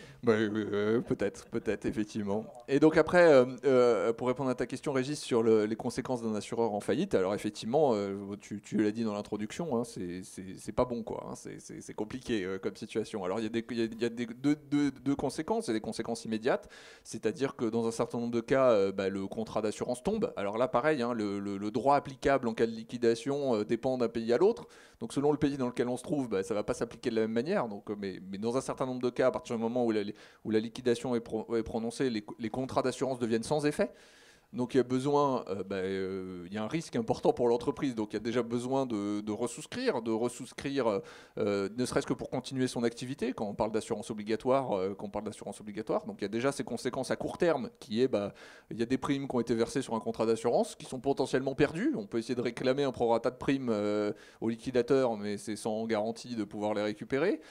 Peut-être, effectivement. Et donc après, pour répondre à ta question, Régis, sur les conséquences d'un assureur en faillite, alors effectivement, tu l'as dit dans l'introduction, hein, c'est pas bon, quoi. Hein, c'est compliqué comme situation. Alors il y a deux conséquences. Il y a des conséquences immédiates, c'est-à-dire que dans un certain nombre de cas, le contrat d'assurance tombe. Alors là, pareil, hein, le droit applicable en cas de liquidation dépend d'un pays à l'autre. Donc selon le pays dans lequel on se trouve, ça ne va pas s'appliquer de la même manière. Donc, mais dans un certain nombre de cas, à partir du moment où la liquidation est prononcée, les contrats d'assurance deviennent sans effet. Donc il y a besoin, il y a un risque important pour l'entreprise, donc il y a déjà besoin de resouscrire, ne serait-ce que pour continuer son activité quand on parle d'assurance obligatoire, Donc il y a déjà ces conséquences à court terme, qui est, il y a des primes qui ont été versées sur un contrat d'assurance qui sont potentiellement perdues. On peut essayer de réclamer un prorata de primes au liquidateur, mais c'est sans garantie de pouvoir les récupérer.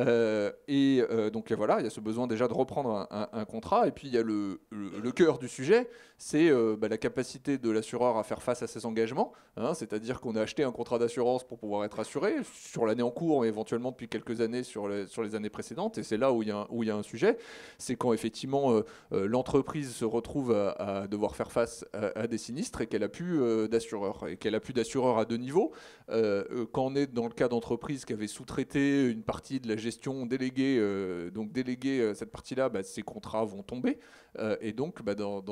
Donc voilà, il y a ce besoin déjà de reprendre un contrat, et puis il y a le cœur du sujet, c'est la capacité de l'assureur à faire face à ses engagements, hein, c'est-à-dire qu'on a acheté un contrat d'assurance pour pouvoir être assuré sur l'année en cours, mais éventuellement depuis quelques années sur les années précédentes, et c'est là où il y a un sujet, c'est quand effectivement l'entreprise se retrouve à devoir faire face à des sinistres et qu'elle a plus d'assureur, à deux niveaux. Quand on est dans le cas d'entreprises qui avaient sous-traité une partie de la gestion déléguée, cette partie-là, ces contrats vont tomber, et donc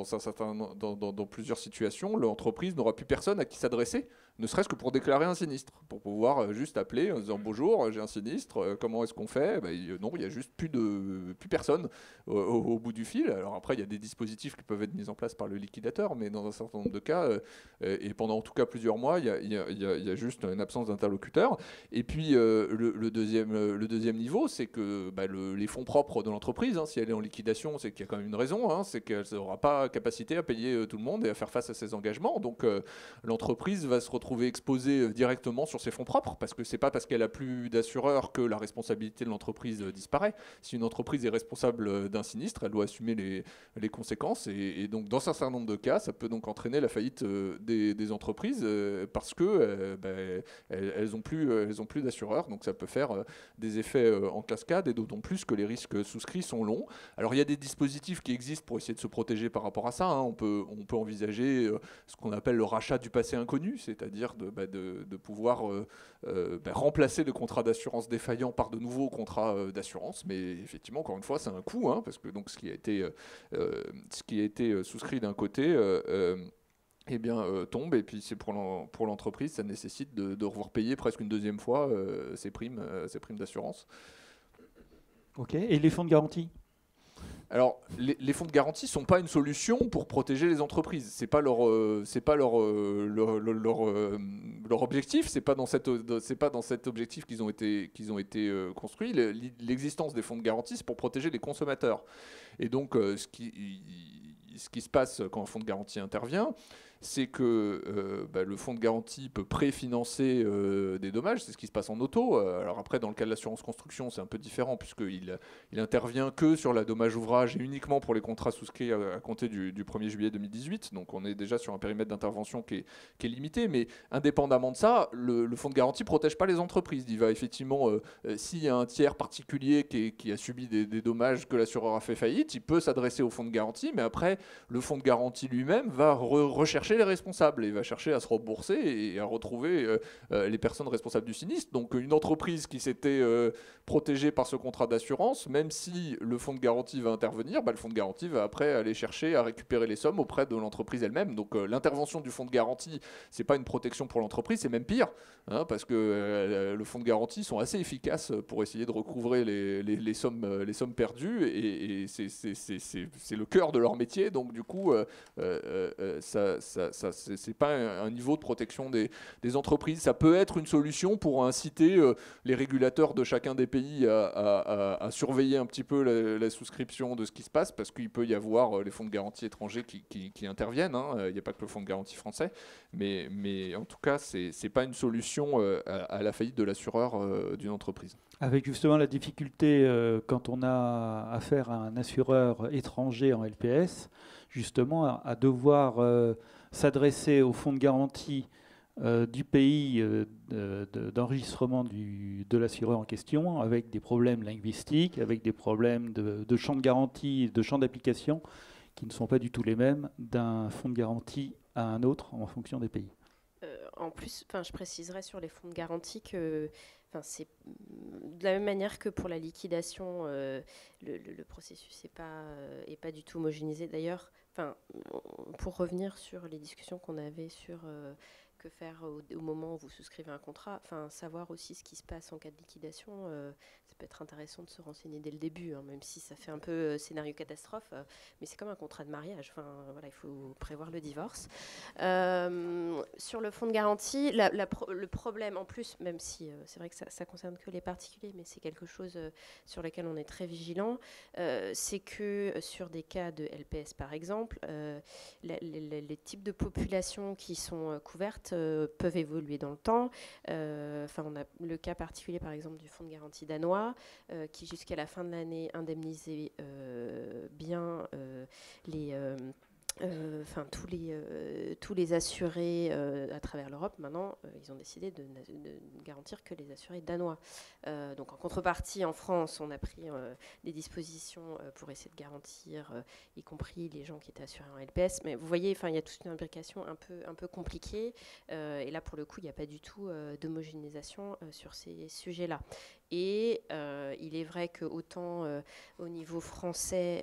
dans plusieurs situations, l'entreprise n'aura plus personne à qui s'adresser, ne serait-ce que pour déclarer un sinistre, pour pouvoir juste appeler en disant bonjour, j'ai un sinistre, comment est-ce qu'on fait? Non, il n'y a juste plus personne au bout du fil. Alors après, il y a des dispositifs qui peuvent être mis en place par le liquidateur, mais dans un certain nombre de cas, et pendant en tout cas plusieurs mois, il y a juste une absence d'interlocuteur. Et puis le deuxième niveau, c'est que les fonds propres de l'entreprise, hein, si elle est en liquidation, c'est qu'il y a quand même une raison, hein, c'est qu'elle n'aura pas capacité à payer tout le monde et à faire face à ses engagements. Donc l'entreprise va se retrouver exposée directement sur ses fonds propres, parce que c'est pas parce qu'elle a plus d'assureur que la responsabilité de l'entreprise disparaît. Si une entreprise est responsable d'un sinistre, elle doit assumer les conséquences, et donc dans un certain nombre de cas, ça peut donc entraîner la faillite des entreprises parce que elles ont plus d'assureurs. Donc ça peut faire des effets en cascade, et d'autant plus que les risques souscrits sont longs. Alors il y a des dispositifs qui existent pour essayer de se protéger par rapport à ça, hein. On peut envisager ce qu'on appelle le rachat du passé inconnu, c'est-à-dire de pouvoir remplacer le contrat d'assurance défaillant par de nouveaux contrats d'assurance. Mais effectivement, encore une fois, c'est un coût, hein, parce que donc ce qui a été souscrit d'un côté tombe, et puis c'est pour l'entreprise, ça nécessite de revoir payer presque une deuxième fois ces primes d'assurance. Ok, et les fonds de garantie? Alors, les fonds de garantie ne sont pas une solution pour protéger les entreprises. C'est pas leur objectif. C'est pas dans cet objectif qu'ils ont été construits. L'existence des fonds de garantie, c'est pour protéger les consommateurs. Et donc, ce qui se passe quand un fonds de garantie intervient, c'est que le fonds de garantie peut préfinancer des dommages. C'est ce qui se passe en auto. Alors après, dans le cas de l'assurance construction, c'est un peu différent, puisqu'il intervient que sur la dommage ouvrage et uniquement pour les contrats souscrits à compter du 1er juillet 2018. Donc on est déjà sur un périmètre d'intervention qui est limité. Mais indépendamment de ça, le fonds de garantie ne protège pas les entreprises. Il va effectivement, s'il y a un tiers particulier qui a subi des dommages, que l'assureur a fait faillite, il peut s'adresser au fonds de garantie. Mais après, le fonds de garantie lui-même va rechercher les responsables et va chercher à se rembourser et à retrouver les personnes responsables du sinistre. Donc une entreprise qui s'était protégée par ce contrat d'assurance, même si le fonds de garantie va intervenir, le fonds de garantie va après aller chercher à récupérer les sommes auprès de l'entreprise elle-même. Donc l'intervention du fonds de garantie, c'est pas une protection pour l'entreprise, c'est même pire, hein, parce que le fonds de garantie sont assez efficaces pour essayer de recouvrer les sommes perdues, et c'est le cœur de leur métier. Donc du coup, c'est pas un niveau de protection des entreprises. Ça peut être une solution pour inciter les régulateurs de chacun des pays à surveiller un petit peu la souscription de ce qui se passe, parce qu'il peut y avoir les fonds de garantie étrangers qui interviennent, hein. Il n'y a pas que le fonds de garantie français, mais en tout cas, c'est pas une solution à la faillite de l'assureur d'une entreprise. Avec justement la difficulté quand on a affaire à un assureur étranger en LPS, justement à devoir s'adresser au fonds de garantie du pays d'enregistrement de l'assureur en question, avec des problèmes linguistiques, avec des problèmes de champ de garantie, de champ d'application, qui ne sont pas du tout les mêmes d'un fonds de garantie à un autre en fonction des pays. En plus, je préciserai sur les fonds de garantie que c'est de la même manière que pour la liquidation, le processus n'est pas du tout homogénéisé. D'ailleurs, pour revenir sur les discussions qu'on avait sur que faire au moment où vous souscrivez un contrat, savoir aussi ce qui se passe en cas de liquidation, ça peut être intéressant de se renseigner dès le début, hein, même si ça fait un peu scénario catastrophe, mais c'est comme un contrat de mariage, voilà, il faut prévoir le divorce. Sur le fonds de garantie, le problème en plus, même si c'est vrai que ça concerne que les particuliers, mais c'est quelque chose sur lequel on est très vigilant, c'est que sur des cas de LPS par exemple, les types de populations qui sont couvertes peuvent évoluer dans le temps. On a le cas particulier par exemple du fonds de garantie danois qui jusqu'à la fin de l'année indemnisait bien tous les assurés à travers l'Europe. Maintenant, ils ont décidé de garantir que les assurés danois. Donc en contrepartie, en France, on a pris des dispositions pour essayer de garantir, y compris les gens qui étaient assurés en LPS. Mais vous voyez, il y a toute une imbrication un peu compliquée. Et là, pour le coup, il n'y a pas du tout d'homogénéisation sur ces sujets-là. Et il est vrai qu'autant au niveau français,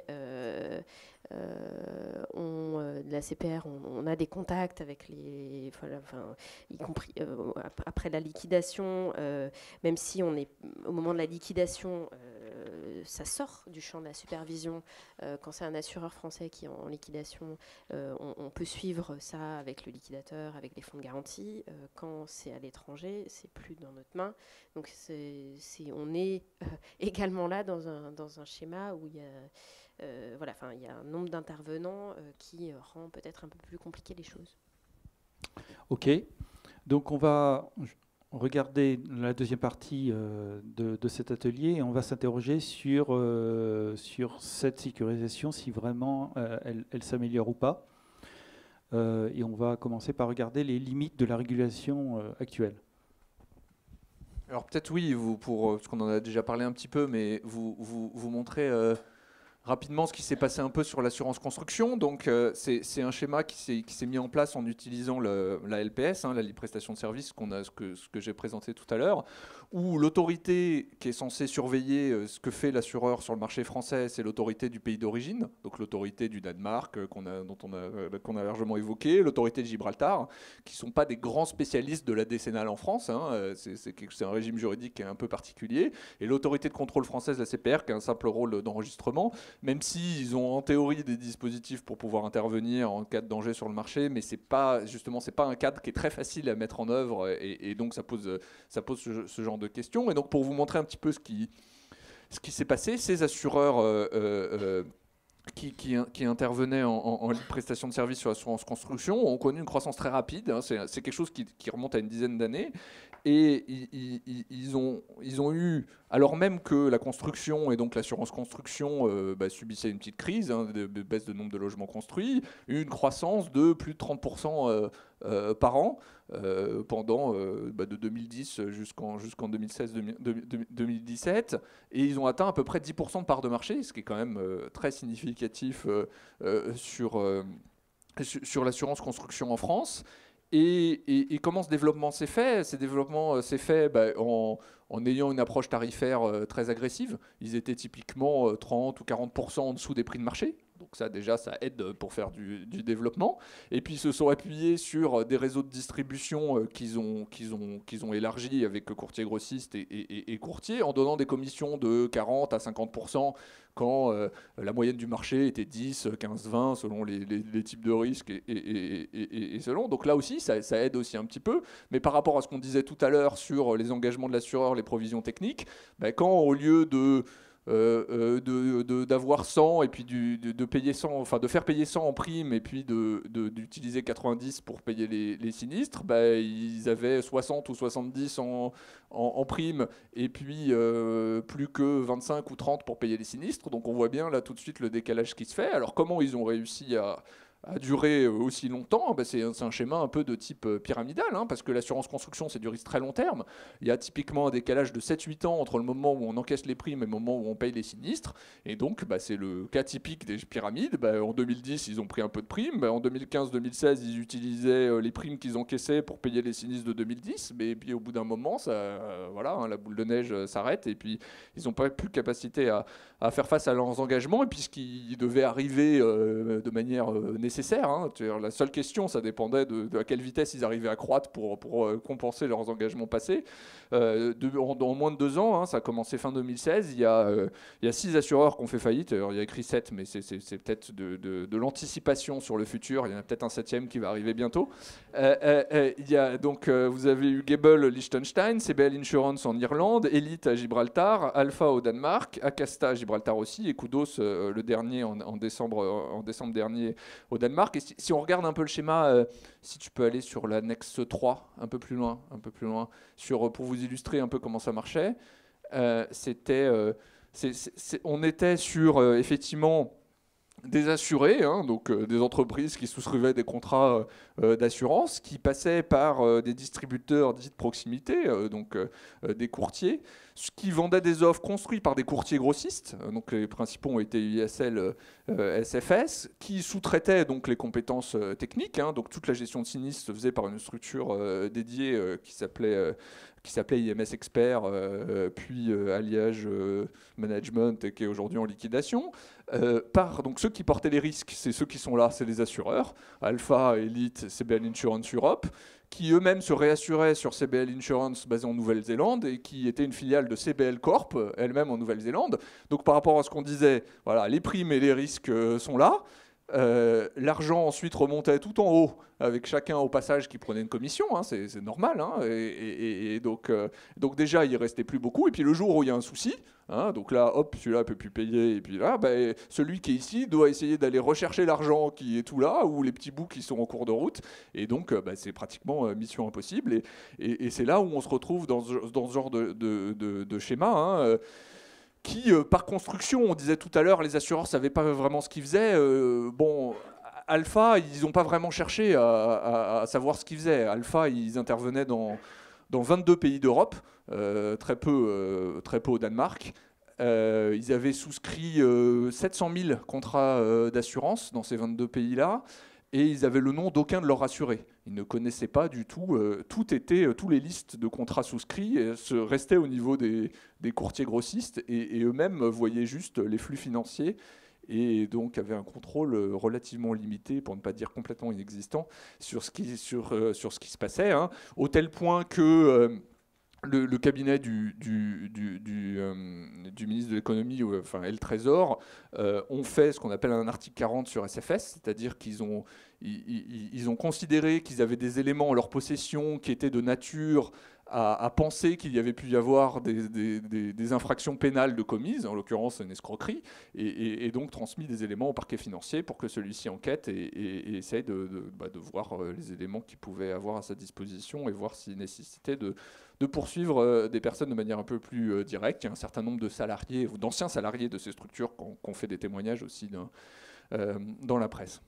la CPR, on a des contacts avec y compris après la liquidation, même si on est au moment de la liquidation, ça sort du champ de la supervision. Quand c'est un assureur français qui est en liquidation, on peut suivre ça avec le liquidateur, avec les fonds de garantie. Quand c'est à l'étranger, c'est plus dans notre main. Donc on est également là dans un schéma où il y a il y a un nombre d'intervenants qui rend peut-être un peu plus compliqué les choses. Ok, donc on va regarder la deuxième partie de cet atelier et on va s'interroger sur cette sécurisation, si vraiment elle s'améliore ou pas. Et on va commencer par regarder les limites de la régulation actuelle. Alors peut-être oui, parce qu'on en a déjà parlé un petit peu, mais vous montrez rapidement ce qui s'est passé un peu sur l'assurance construction. Donc c'est un schéma qui s'est mis en place en utilisant la LPS, la libre prestation de service, ce que j'ai présenté tout à l'heure, où l'autorité qui est censée surveiller ce que fait l'assureur sur le marché français, c'est l'autorité du pays d'origine, donc l'autorité du Danemark qu'on a largement évoqué, l'autorité de Gibraltar, qui ne sont pas des grands spécialistes de la décennale en France, c'est un régime juridique qui est un peu particulier, et l'autorité de contrôle française, la CPR, qui a un simple rôle d'enregistrement, même s'ils ont en théorie des dispositifs pour pouvoir intervenir en cas de danger sur le marché, mais c'est pas un cadre qui est très facile à mettre en œuvre, et donc ça pose ce genre de questions. Et donc pour vous montrer un petit peu ce qui s'est passé, ces assureurs qui intervenaient en prestation de services sur l'assurance construction ont connu une croissance très rapide, c'est quelque chose qui remonte à une dizaine d'années, et ils ont eu, alors même que la construction et donc l'assurance construction subissaient une petite crise, de baisse de nombre de logements construits, une croissance de plus de 30% par an pendant de 2010 jusqu'en 2016-2017, et ils ont atteint à peu près 10% de part de marché, ce qui est quand même très significatif sur l'assurance construction en France. Et comment ce développement s'est fait? Ce développement s'est fait en ayant une approche tarifaire très agressive. Ils étaient typiquement 30 ou 40% en dessous des prix de marché. Donc ça, déjà, ça aide pour faire du développement. Et puis, ils se sont appuyés sur des réseaux de distribution qu'ils ont élargis avec courtiers grossistes et courtiers, en donnant des commissions de 40 à 50% quand la moyenne du marché était 10, 15, 20, selon les types de risques et selon. Donc là aussi, ça aide aussi un petit peu. Mais par rapport à ce qu'on disait tout à l'heure sur les engagements de l'assureur, les provisions techniques, quand au lieu de d'avoir 100 et puis de payer 100, enfin de faire payer 100 en prime et puis d'utiliser 90 pour payer les sinistres, bah, ils avaient 60 ou 70 en prime et puis plus que 25 ou 30 pour payer les sinistres. Donc on voit bien là tout de suite le décalage qui se fait. Alors comment ils ont réussi à durer aussi longtemps, bah c'est un schéma un peu de type pyramidal, hein, parce que l'assurance construction, c'est du risque très long terme. Il y a typiquement un décalage de 7-8 ans entre le moment où on encaisse les primes et le moment où on paye les sinistres. Et donc, bah, c'est le cas typique des pyramides. Bah, en 2010, ils ont pris un peu de primes. Bah, en 2015-2016, ils utilisaient les primes qu'ils encaissaient pour payer les sinistres de 2010. Mais puis, au bout d'un moment, ça, voilà, hein, la boule de neige s'arrête. Et puis, ils n'ont pas plus de capacité à faire face à leurs engagements. Et puis, ce qui devait arriver de manière nécessaire, hein. La seule question, ça dépendait de à quelle vitesse ils arrivaient à croître pour compenser leurs engagements passés. En moins de 2 ans, hein, ça a commencé fin 2016, il y a 6 assureurs qui ont fait faillite. Alors, il y a écrit 7, mais c'est peut-être de l'anticipation sur le futur. Il y en a peut-être un 7e qui va arriver bientôt. Il y a, donc, vous avez eu Gable, Liechtenstein, CBL Insurance en Irlande, Elite à Gibraltar, Alpha au Danemark, Acasta à Gibraltar aussi, et Kudos, le dernier en décembre dernier au Danemark. Et si on regarde un peu le schéma, si tu peux aller sur l'annexe 3, un peu plus loin, pour vous illustrer un peu comment ça marchait, on était sur effectivement des assurés, hein, donc des entreprises qui souscrivaient des contrats d'assurance, qui passaient par des distributeurs dits de proximité, donc des courtiers, qui vendaient des offres construites par des courtiers grossistes, donc les principaux ont été ISL, SFS, qui sous-traitaient donc les compétences techniques, hein, donc toute la gestion de sinistres se faisait par une structure dédiée qui s'appelait IMS Expert, puis Alliage Management, et qui est aujourd'hui en liquidation. Donc ceux qui portaient les risques, c'est ceux qui sont là, c'est les assureurs, Alpha, Elite, CBL Insurance Europe, qui eux-mêmes se réassuraient sur CBL Insurance basée en Nouvelle-Zélande et qui était une filiale de CBL Corp, elle-même en Nouvelle-Zélande. Donc par rapport à ce qu'on disait, voilà, les primes et les risques sont là. L'argent ensuite remontait tout en haut avec chacun au passage qui prenait une commission, hein, c'est normal, hein, et donc déjà il restait plus beaucoup, et puis le jour où il y a un souci, hein, donc là hop, celui-là peut plus payer, et puis là celui qui est ici doit essayer d'aller rechercher l'argent qui est tout là, ou les petits bouts qui sont en cours de route, et donc c'est pratiquement mission impossible, et c'est là où on se retrouve dans ce genre de schéma, hein, qui, par construction, on disait tout à l'heure, les assureurs ne savaient pas vraiment ce qu'ils faisaient. Bon, Alpha, ils n'ont pas vraiment cherché à savoir ce qu'ils faisaient. Alpha, ils intervenaient dans 22 pays d'Europe, très peu au Danemark. Ils avaient souscrit 700 000 contrats d'assurance dans ces 22 pays-là. Et ils avaient le nom d'aucun de leurs assurés. Ils ne connaissaient pas du tout. Tous les listes de contrats souscrits restaient au niveau des courtiers grossistes et eux-mêmes voyaient juste les flux financiers et donc avaient un contrôle relativement limité, pour ne pas dire complètement inexistant, sur ce qui se passait, hein, au tel point que le cabinet du ministre de l'économie, enfin, et le Trésor, ont fait ce qu'on appelle un article 40 sur SFS, c'est-à-dire qu'ils ont considéré qu'ils avaient des éléments en leur possession qui étaient de nature à penser qu'il y avait pu y avoir des infractions pénales de commises, en l'occurrence une escroquerie, et donc transmis des éléments au parquet financier pour que celui-ci enquête et essaye de voir les éléments qu'il pouvait avoir à sa disposition et voir s'il nécessitait de poursuivre des personnes de manière un peu plus directe. Il y a un certain nombre de salariés ou d'anciens salariés de ces structures qui ont fait des témoignages aussi dans la presse.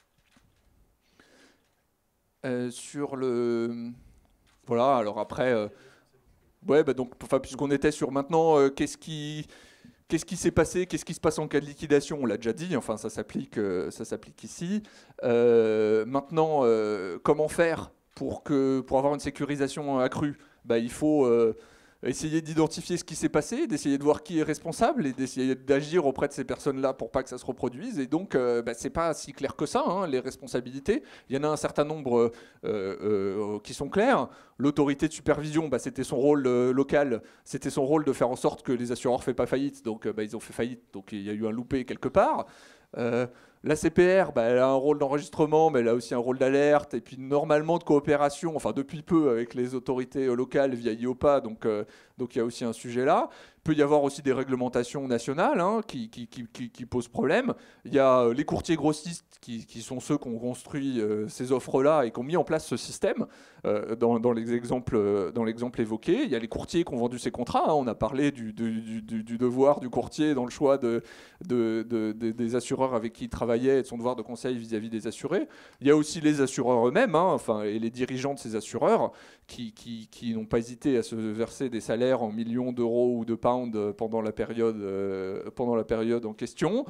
Sur le... Voilà, alors après... donc, puisqu'on était sur maintenant, qu'est-ce qui s'est passé, qu'est-ce qui se passe en cas de liquidation, on l'a déjà dit, enfin ça s'applique ici. Maintenant, comment faire pour avoir une sécurisation accrue? Il faut essayer d'identifier ce qui s'est passé, d'essayer de voir qui est responsable et d'essayer d'agir auprès de ces personnes-là pour pas que ça se reproduise. Et donc, c'est pas si clair que ça, hein, les responsabilités. Il y en a un certain nombre qui sont clairs. L'autorité de supervision, c'était son rôle local, c'était son rôle de faire en sorte que les assureurs ne fassent pas faillite. Donc, ils ont fait faillite, donc il y a eu un loupé quelque part. La CPR, elle a un rôle d'enregistrement, mais elle a aussi un rôle d'alerte, et puis normalement de coopération, enfin depuis peu avec les autorités locales via IOPA, donc il y a aussi un sujet là. Il peut y avoir aussi des réglementations nationales qui posent problème. Il y a les courtiers grossistes qui sont ceux qui ont construit ces offres-là et qui ont mis en place ce système dans l'exemple évoqué. Il y a les courtiers qui ont vendu ces contrats. On a parlé du devoir du courtier dans le choix des assureurs avec qui il travaillait et de son devoir de conseil vis-à-vis des assurés. Il y a aussi les assureurs eux-mêmes et les dirigeants de ces assureurs qui n'ont pas hésité à se verser des salaires en millions d'euros ou de pounds pendant la période en question.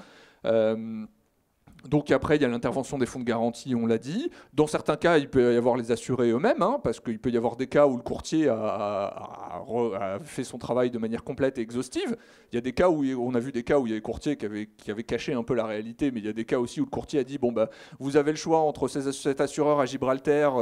Donc après, il y a l'intervention des fonds de garantie, on l'a dit. Dans certains cas, il peut y avoir les assurés eux-mêmes, parce qu'il peut y avoir des cas où le courtier a fait son travail de manière complète et exhaustive. Il y a des cas où on a vu des cas où il y a des courtiers qui avaient caché un peu la réalité, mais il y a des cas aussi où le courtier a dit vous avez le choix entre cet assureur à Gibraltar,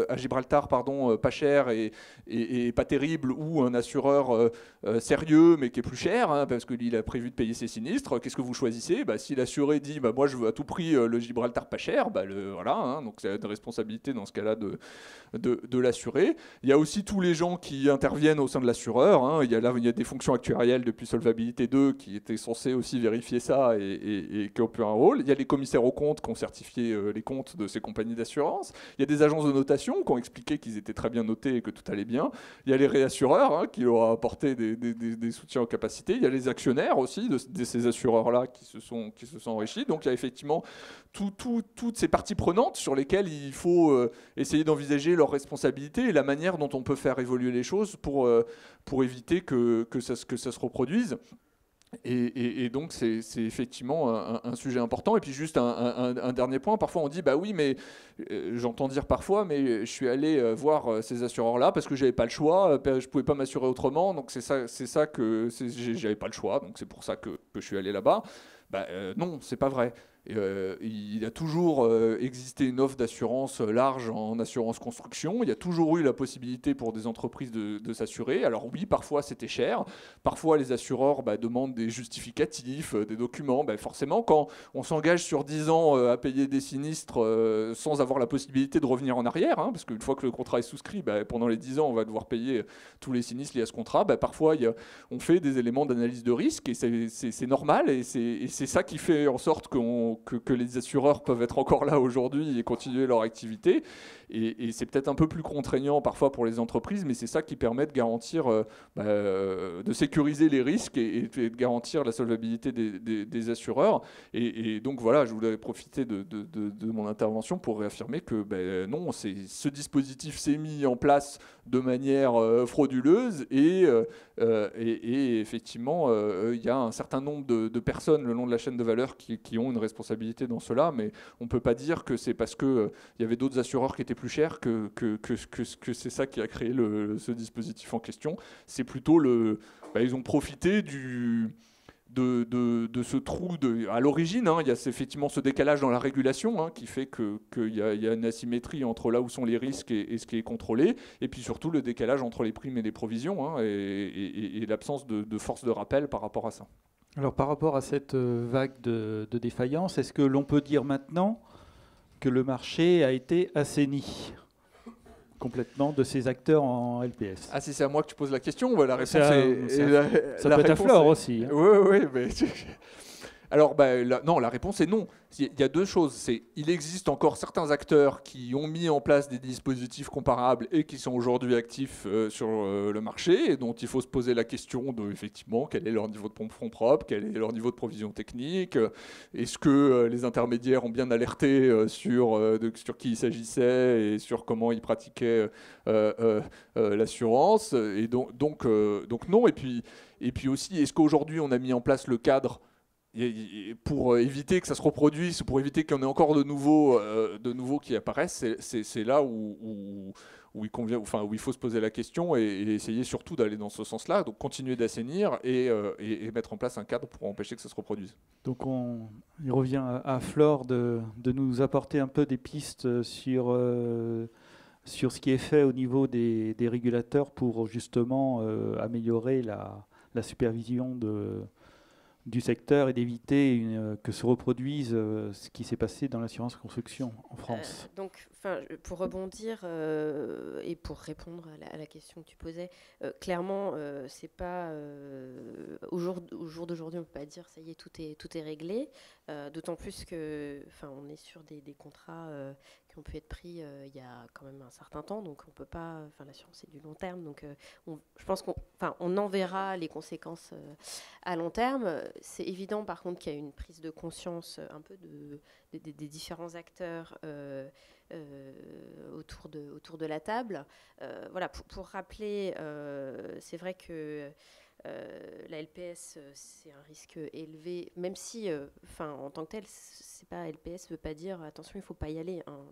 pas cher et pas terrible, ou un assureur sérieux mais qui est plus cher, parce qu'il a prévu de payer ses sinistres. Qu'est-ce que vous choisissez? Si l'assuré dit moi je veux à tout prix le Gibraltar pas cher, donc c'est une responsabilité dans ce cas-là de l'assuré. Il y a aussi tous les gens qui interviennent au sein de l'assureur. Il y a des fonctions actuarielles depuis Solvabilité 2 qui étaient censées aussi vérifier ça et qui ont pu un rôle. Il y a les commissaires aux comptes qui ont certifié les comptes de ces compagnies d'assurance. Il y a des agences de notation qui ont expliqué qu'ils étaient très bien notés et que tout allait bien. Il y a les réassureurs qui leur ont apporté des soutiens aux capacités. Il y a les actionnaires aussi de ces assureurs-là qui se sont enrichis. Donc il y a effectivement toutes ces parties prenantes sur lesquelles il faut essayer d'envisager leurs responsabilités et la manière dont on peut faire évoluer les choses pour éviter que ça se reproduise. Et donc c'est effectivement un sujet important. Et puis juste un dernier point, parfois on dit oui mais j'entends dire parfois mais je suis allé voir ces assureurs-là parce que j'avais pas le choix, je pouvais pas m'assurer autrement, donc j'avais pas le choix, donc c'est pour ça que je suis allé là-bas. Non, c'est pas vrai. Il a toujours existé une offre d'assurance large en assurance construction. Il y a toujours eu la possibilité pour des entreprises de s'assurer. Alors oui, parfois c'était cher. Parfois les assureurs demandent des justificatifs, des documents. Forcément, quand on s'engage sur 10 ans à payer des sinistres sans avoir la possibilité de revenir en arrière, parce qu'une fois que le contrat est souscrit, pendant les 10 ans, on va devoir payer tous les sinistres liés à ce contrat. Parfois, on fait des éléments d'analyse de risque et c'est normal. Et c'est ça qui fait en sorte que les assureurs peuvent être encore là aujourd'hui et continuer leur activité. Et c'est peut-être un peu plus contraignant parfois pour les entreprises, mais c'est ça qui permet de garantir, de sécuriser les risques et de garantir la solvabilité des assureurs. Et donc voilà, je voulais profiter de mon intervention pour réaffirmer que non, ce dispositif s'est mis en place de manière frauduleuse et effectivement, il y a un certain nombre de personnes le long de la chaîne de valeur qui ont une responsabilité dans cela, mais on ne peut pas dire que c'est parce qu'il y avait d'autres assureurs qui étaient plus chers que c'est ça qui a créé ce dispositif en question. C'est plutôt ils ont profité de ce trou à l'origine. Il y a effectivement ce décalage dans la régulation qui fait qu'il y a une asymétrie entre là où sont les risques et ce qui est contrôlé, et puis surtout le décalage entre les primes et les provisions et l'absence de force de rappel par rapport à ça. Alors par rapport à cette vague de défaillance, est-ce que l'on peut dire maintenant que le marché a été assaini complètement de ces acteurs en LPS? Ah, si c'est à moi que tu poses la question, la réponse ça peut être à Flore aussi. Oui, mais... Alors, non, la réponse est non. Il y a deux choses. Il existe encore certains acteurs qui ont mis en place des dispositifs comparables et qui sont aujourd'hui actifs sur le marché et dont il faut se poser la question de, effectivement, quel est leur niveau de fonds propres, quel est leur niveau de provision technique, est-ce que les intermédiaires ont bien alerté sur qui il s'agissait et sur comment ils pratiquaient l'assurance. Et donc non. Et puis aussi, est-ce qu'aujourd'hui, on a mis en place le cadre pour éviter que ça se reproduise, pour éviter qu'il y en ait encore de nouveaux qui apparaissent? C'est là où il convient, où il faut se poser la question et essayer surtout d'aller dans ce sens-là, donc continuer d'assainir et mettre en place un cadre pour empêcher que ça se reproduise. Donc il revient à Flore de nous apporter un peu des pistes sur ce qui est fait au niveau des régulateurs pour justement améliorer la supervision du secteur et d'éviter que se reproduise ce qui s'est passé dans l'assurance construction en France. Donc, pour rebondir et pour répondre à la question que tu posais, clairement, c'est pas au jour d'aujourd'hui, on peut pas dire ça y est, tout est réglé. D'autant plus que, on est sur des contrats qui ont pu être pris il y a quand même un certain temps, donc on peut pas. L'assurance c'est du long terme, donc je pense qu'on en verra les conséquences à long terme. C'est évident, par contre, qu'il y a une prise de conscience un peu des différents acteurs autour de la table. Voilà, pour rappeler, c'est vrai que la LPS, c'est un risque élevé, même si, en tant que tel, c'est pas LPS ne veut pas dire attention, il ne faut pas y aller. Hein,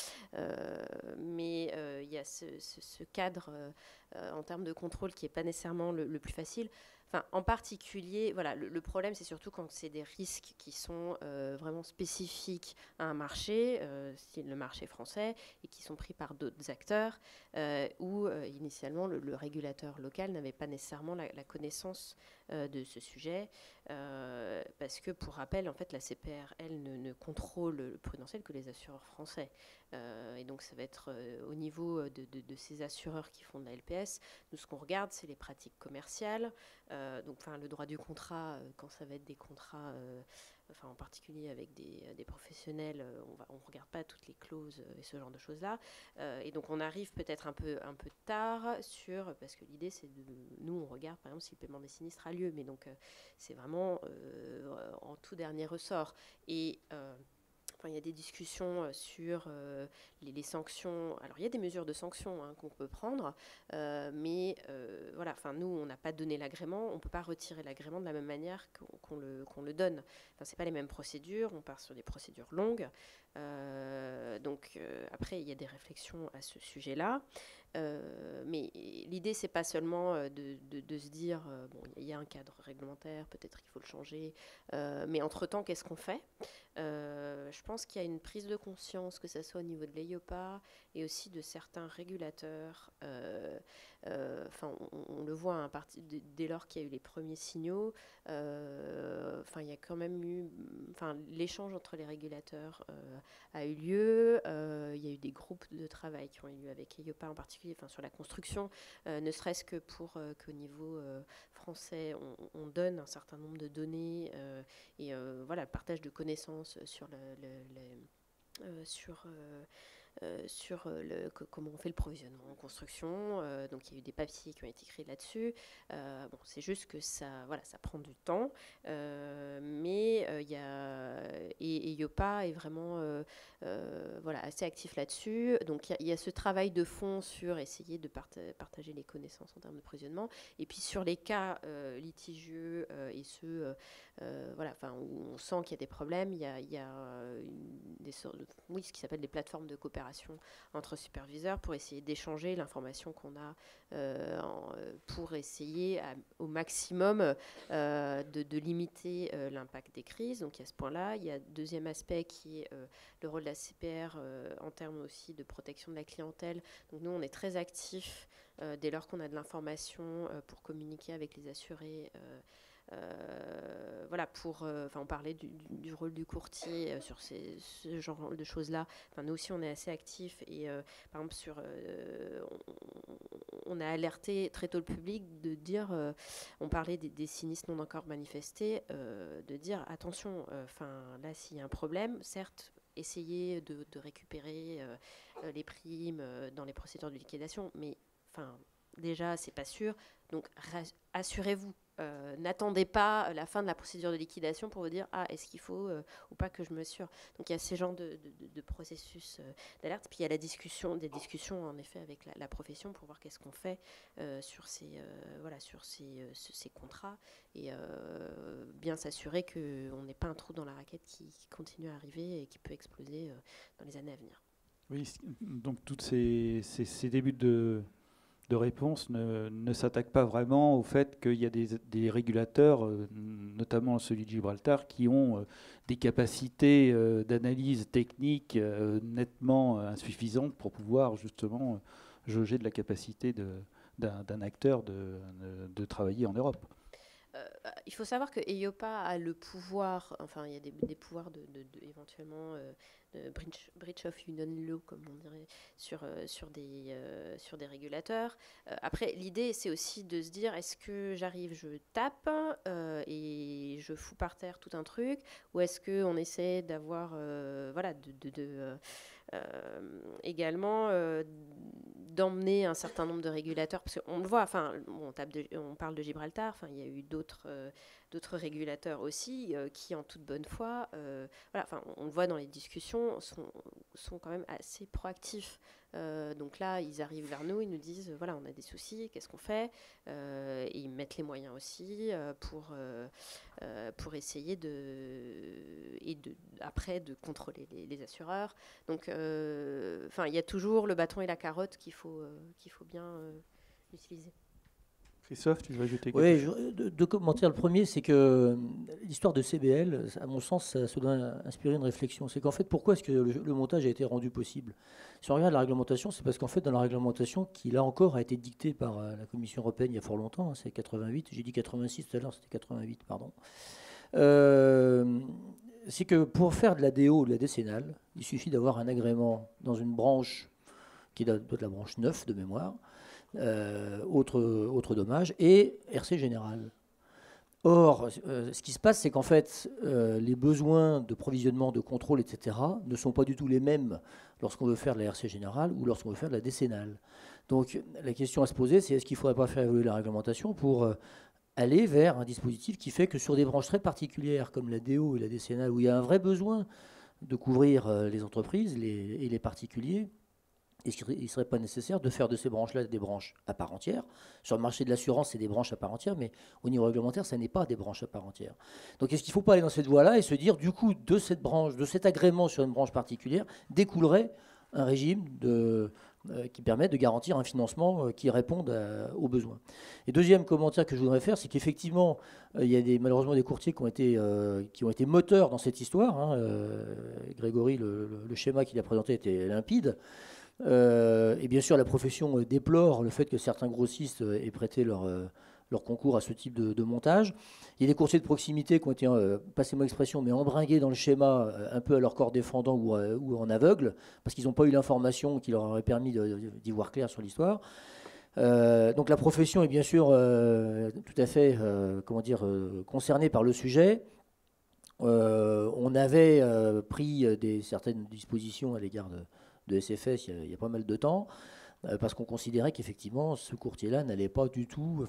mais il y a ce cadre en termes de contrôle qui n'est pas nécessairement le plus facile. En particulier, voilà, le problème, c'est surtout quand c'est des risques qui sont vraiment spécifiques à un marché, style le marché français, et qui sont pris par d'autres acteurs, où initialement le régulateur local n'avait pas nécessairement la connaissance de ce sujet, parce que, pour rappel, en fait, la CPRL ne contrôle le prudentiel que les assureurs français. Et donc, ça va être au niveau de ces assureurs qui font de la LPS. Nous, ce qu'on regarde, c'est les pratiques commerciales. Donc, le droit du contrat, quand ça va être des contrats, en particulier avec des professionnels, on ne regarde pas toutes les clauses et ce genre de choses-là. Et donc, on arrive peut-être un peu tard parce que l'idée, c'est nous, on regarde, par exemple, si le paiement des sinistres a lieu. Mais donc, c'est vraiment en tout dernier ressort. Et il y a des discussions sur les sanctions. Alors, il y a des mesures de sanctions qu'on peut prendre, mais voilà, nous, on n'a pas donné l'agrément. On ne peut pas retirer l'agrément de la même manière qu'on le donne. Ce n'est pas les mêmes procédures. On part sur des procédures longues. Donc, après, il y a des réflexions à ce sujet-là. Mais l'idée, c'est pas seulement de se dire il y a un cadre réglementaire, peut-être qu'il faut le changer, mais entre-temps, qu'est-ce qu'on fait? Je pense qu'il y a une prise de conscience, que ce soit au niveau de l'EIOPA et aussi de certains régulateurs. On le voit dès lors qu'il y a eu les premiers signaux. Il y a quand même eu, l'échange entre les régulateurs a eu lieu. Il y a eu des groupes de travail qui ont eu lieu avec l'EIOPA en particulier, sur la construction, ne serait-ce que pour qu'au niveau français, on donne un certain nombre de données et voilà, le partage de connaissances sur comment on fait le provisionnement en construction. Donc il y a eu des papiers qui ont été écrits là-dessus. C'est juste que ça prend du temps. Mais IOPA est vraiment assez actif là-dessus. Donc il y a ce travail de fond sur essayer de partager les connaissances en termes de provisionnement. Et puis sur les cas litigieux et ceux où on sent qu'il y a des problèmes, il y a ce qui s'appelle des plateformes de coopération entre superviseurs pour essayer d'échanger l'information qu'on a pour essayer au maximum de limiter l'impact des crises. Donc il y a ce point-là. Il y a un deuxième aspect qui est le rôle de la CPR en termes aussi de protection de la clientèle. Donc nous, on est très actifs dès lors qu'on a de l'information pour communiquer avec les assurés. On parlait du rôle du courtier sur ce genre de choses-là. Nous aussi, on est assez actifs et par exemple, on a alerté très tôt le public de dire, on parlait des sinistres non encore manifestés, de dire attention, là, s'il y a un problème, certes, essayez de récupérer les primes dans les procédures de liquidation, mais déjà, c'est pas sûr. Donc, assurez-vous. N'attendez pas la fin de la procédure de liquidation pour vous dire est-ce qu'il faut ou pas que je me assure. Donc il y a ces genres de processus d'alerte. Puis il y a des discussions en effet avec la profession pour voir qu'est-ce qu'on fait sur ces contrats et bien s'assurer qu'on n'ait pas un trou dans la raquette qui continue à arriver et qui peut exploser dans les années à venir. Oui, donc tous ces débuts de réponse ne s'attaque pas vraiment au fait qu'il y a des régulateurs, notamment celui de Gibraltar, qui ont des capacités d'analyse technique nettement insuffisantes pour pouvoir justement jauger de la capacité d'un acteur de travailler en Europe. il faut savoir que EIOPA a le pouvoir, enfin il y a des pouvoirs éventuellement de breach of union law, comme on dirait, sur des régulateurs. Après, l'idée, c'est aussi de se dire, est-ce que j'arrive, je tape et je fous par terre tout un truc, ou est-ce qu'on essaie d'avoir, voilà, également d'emmener un certain nombre de régulateurs, parce qu'on le voit, enfin, on parle de Gibraltar, enfin, il y a eu d'autres régulateurs aussi qui, en toute bonne foi, voilà, enfin, on le voit dans les discussions, sont quand même assez proactifs. Donc là, ils arrivent vers nous, ils nous disent, voilà, on a des soucis, qu'est-ce qu'on fait, et ils mettent les moyens aussi pour essayer après de contrôler les assureurs. Donc, il y a toujours le bâton et la carotte qu'il faut bien utiliser. Christophe, tu veux ajouter quelque Oui, chose? deux commentaires. Le premier, c'est que l'histoire de CBL, à mon sens, ça doit inspirer une réflexion. C'est qu'en fait, pourquoi est-ce que le montage a été rendu possible? Si on regarde la réglementation, c'est parce qu'en fait, dans la réglementation, qui là encore a été dictée par la Commission européenne il y a fort longtemps, hein, c'est 88, j'ai dit 86 tout à l'heure, c'était 88, pardon. C'est que pour faire de la DO ou de la décennale, il suffit d'avoir un agrément dans une branche qui doit être la branche 9 de mémoire, autre dommage, et RC général. Or, ce qui se passe, c'est qu'en fait, les besoins de provisionnement, de contrôle, etc., ne sont pas du tout les mêmes lorsqu'on veut faire de la RC générale ou lorsqu'on veut faire de la décennale. Donc, la question à se poser, c'est est-ce qu'il ne faudrait pas faire évoluer la réglementation pour aller vers un dispositif qui fait que sur des branches très particulières comme la DO et la décennale, où il y a un vrai besoin de couvrir les entreprises et les particuliers, il ne serait pas nécessaire de faire de ces branches-là des branches à part entière. Sur le marché de l'assurance, c'est des branches à part entière, mais au niveau réglementaire, ça n'est pas des branches à part entière. Donc est-ce qu'il ne faut pas aller dans cette voie-là et se dire, du coup, de cette branche, de cet agrément sur une branche particulière, découlerait un régime qui permet de garantir un financement qui réponde aux besoins. Et deuxième commentaire que je voudrais faire, c'est qu'effectivement, il y a malheureusement des courtiers qui ont été moteurs dans cette histoire. Hein. Grégory, le schéma qu'il a présenté était limpide. Et bien sûr, la profession déplore le fait que certains grossistes aient prêté leur concours à ce type de montage. Il y a des courtiers de proximité qui ont été, passez-moi l'expression, mais embringués dans le schéma un peu à leur corps défendant ou en aveugle, parce qu'ils n'ont pas eu l'information qui leur aurait permis d'y voir clair sur l'histoire. Donc la profession est bien sûr tout à fait concernée par le sujet. On avait pris certaines dispositions à l'égard de SFS il y a pas mal de temps, parce qu'on considérait qu'effectivement ce courtier-là n'était pas du tout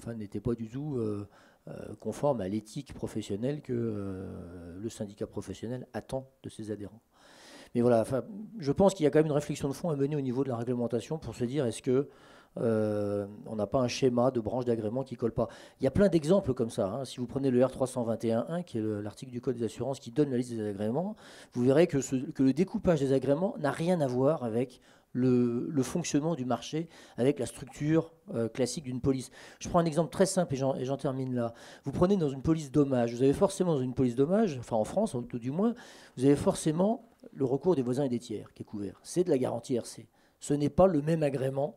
conforme à l'éthique professionnelle que le syndicat professionnel attend de ses adhérents. Mais voilà, je pense qu'il y a quand même une réflexion de fond à mener au niveau de la réglementation pour se dire est-ce que on n'a pas un schéma de branche d'agrément qui ne colle pas. Il y a plein d'exemples comme ça. Hein. Si vous prenez le R321.1, qui est l'article du Code des assurances qui donne la liste des agréments, vous verrez que le découpage des agréments n'a rien à voir avec le fonctionnement du marché, avec la structure classique d'une police. Je prends un exemple très simple et j'en termine là. Vous prenez dans une police dommage, vous avez forcément dans une police dommage, enfin en France tout du moins, vous avez forcément le recours des voisins et des tiers qui est couvert. C'est de la garantie RC. Ce n'est pas le même agrément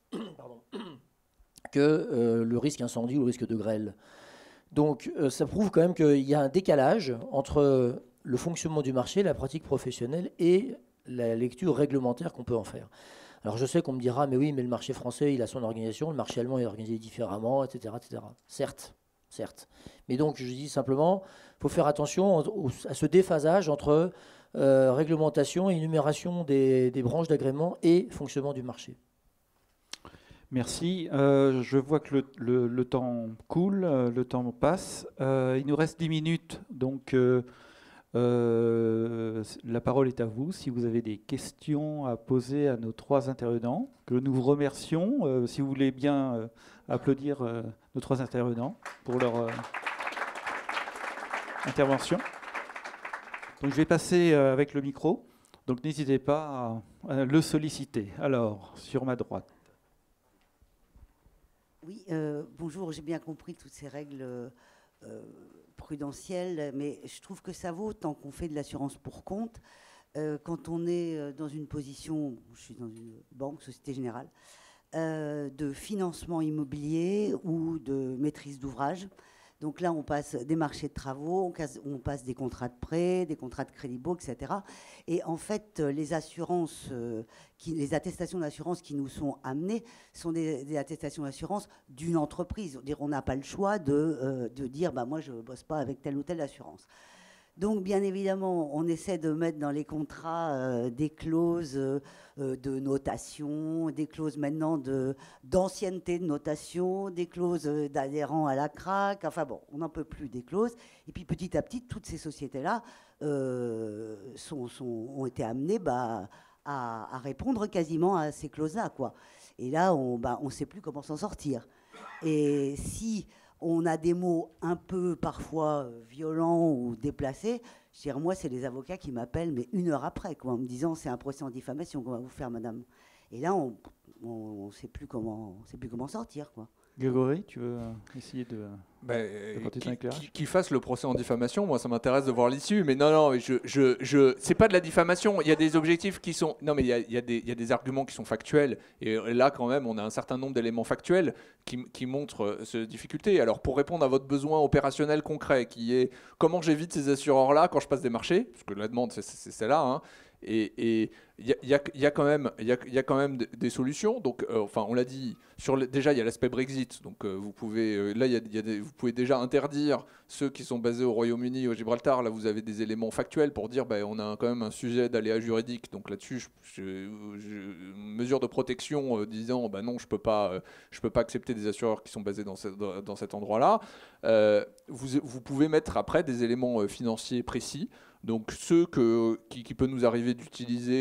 que le risque incendie ou le risque de grêle. Donc ça prouve quand même qu'il y a un décalage entre le fonctionnement du marché, la pratique professionnelle et la lecture réglementaire qu'on peut en faire. Alors je sais qu'on me dira, mais oui, mais le marché français, il a son organisation, le marché allemand est organisé différemment, etc. etc. Certes. Mais donc je dis simplement, il faut faire attention à ce déphasage entre réglementation et énumération des branches d'agrément et fonctionnement du marché. Merci. Je vois que le temps coule, le temps passe. Il nous reste 10 minutes, donc la parole est à vous. Si vous avez des questions à poser à nos trois intervenants, que nous vous remercions. Si vous voulez bien applaudir nos trois intervenants pour leur intervention. Donc je vais passer avec le micro, donc n'hésitez pas à le solliciter. Alors, sur ma droite. Oui, bonjour, j'ai bien compris toutes ces règles prudentielles, mais je trouve que ça vaut tant qu'on fait de l'assurance pour compte. Quand on est dans une position, je suis dans une banque, Société Générale, de financement immobilier ou de maîtrise d'ouvrage, Donc là, on passe des marchés de travaux, on passe des contrats de prêt, des contrats de crédit beau, etc. Et en fait, les assurances, les attestations d'assurance qui nous sont amenées sont des attestations d'assurance d'une entreprise. On n'a pas le choix de dire, bah, moi, je ne bosse pas avec telle ou telle assurance. Donc, bien évidemment, on essaie de mettre dans les contrats des clauses de notation, des clauses maintenant d'ancienneté de notation, des clauses d'adhérents à la CRAC. Enfin bon, on n'en peut plus des clauses. Et puis, petit à petit, toutes ces sociétés-là ont été amenées à répondre quasiment à ces clauses-là, quoi. Et là, on ne sait plus comment s'en sortir. Et si on a des mots un peu parfois violents ou déplacés, je veux dire, moi, c'est les avocats qui m'appellent, mais 1 heure après, quoi, en me disant c'est un procès en diffamation qu'on va vous faire, madame. Et là, on ne sait plus comment sortir, quoi. Grégory, tu veux essayer de qu'il fasse le procès en diffamation, moi ça m'intéresse de voir l'issue, mais non, c'est pas de la diffamation, il y a des objectifs qui sont... Non mais il y a des arguments qui sont factuels, et là quand même on a un certain nombre d'éléments factuels qui montrent cette difficulté. Alors pour répondre à votre besoin opérationnel concret, qui est comment j'évite ces assureurs-là quand je passe des marchés, parce que la demande c'est celle-là, hein, et il y a quand même des solutions. Donc, enfin, on l'a dit. Déjà, il y a l'aspect Brexit. Donc, vous pouvez vous pouvez déjà interdire ceux qui sont basés au Royaume-Uni, au Gibraltar. Là, vous avez des éléments factuels pour dire, on a quand même un sujet d'aléa juridique. Donc là-dessus, mesure de protection disant, non, je peux pas accepter des assureurs qui sont basés dans cet endroit-là. Vous pouvez mettre après des éléments financiers précis. Donc ceux qui peut nous arriver d'utiliser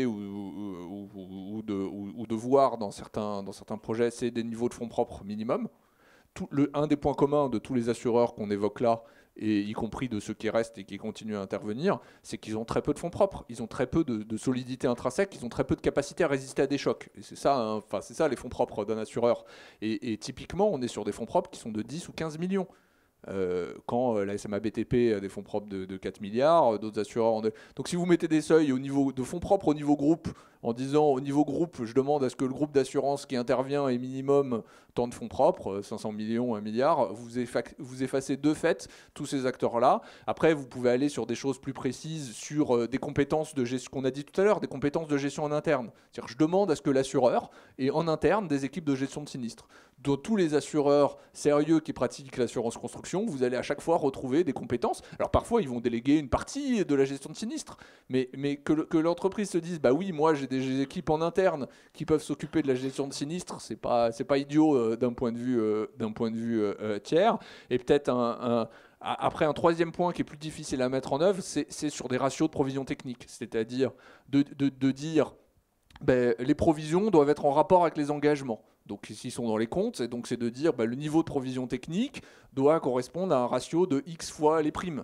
ou de voir dans certains projets, c'est des niveaux de fonds propres minimum. Un des points communs de tous les assureurs qu'on évoque là, et y compris de ceux qui restent et qui continuent à intervenir, c'est qu'ils ont très peu de fonds propres, ils ont très peu de solidité intrinsèque, ils ont très peu de capacité à résister à des chocs. Et c'est ça, c'est ça les fonds propres d'un assureur. Et typiquement, on est sur des fonds propres qui sont de 10 ou 15 millions. Quand la SMA BTP a des fonds propres de 4 milliards, d'autres assureurs... Donc si vous mettez des seuils au niveau de fonds propres au niveau groupe, en disant au niveau groupe, je demande à ce que le groupe d'assurance qui intervient ait minimum tant de fonds propres, 500 millions, 1 milliard, vous effacez de fait tous ces acteurs-là. Après, vous pouvez aller sur des choses plus précises, sur des compétences de gestion, qu'on a dit tout à l'heure, des compétences de gestion en interne. C'est-à-dire, je demande à ce que l'assureur ait en interne des équipes de gestion de sinistres. Dans tous les assureurs sérieux qui pratiquent l'assurance construction, vous allez à chaque fois retrouver des compétences. Alors parfois, ils vont déléguer une partie de la gestion de sinistres, mais que l'entreprise se dise, oui, moi j'ai des équipes en interne qui peuvent s'occuper de la gestion de sinistres, c'est pas idiot d'un point de vue tiers. Et peut-être après, un troisième point qui est plus difficile à mettre en œuvre, c'est sur des ratios de provision technique, c'est-à-dire de dire les provisions doivent être en rapport avec les engagements. Donc s'ils sont dans les comptes, et donc c'est de dire le niveau de provision technique doit correspondre à un ratio de X fois les primes.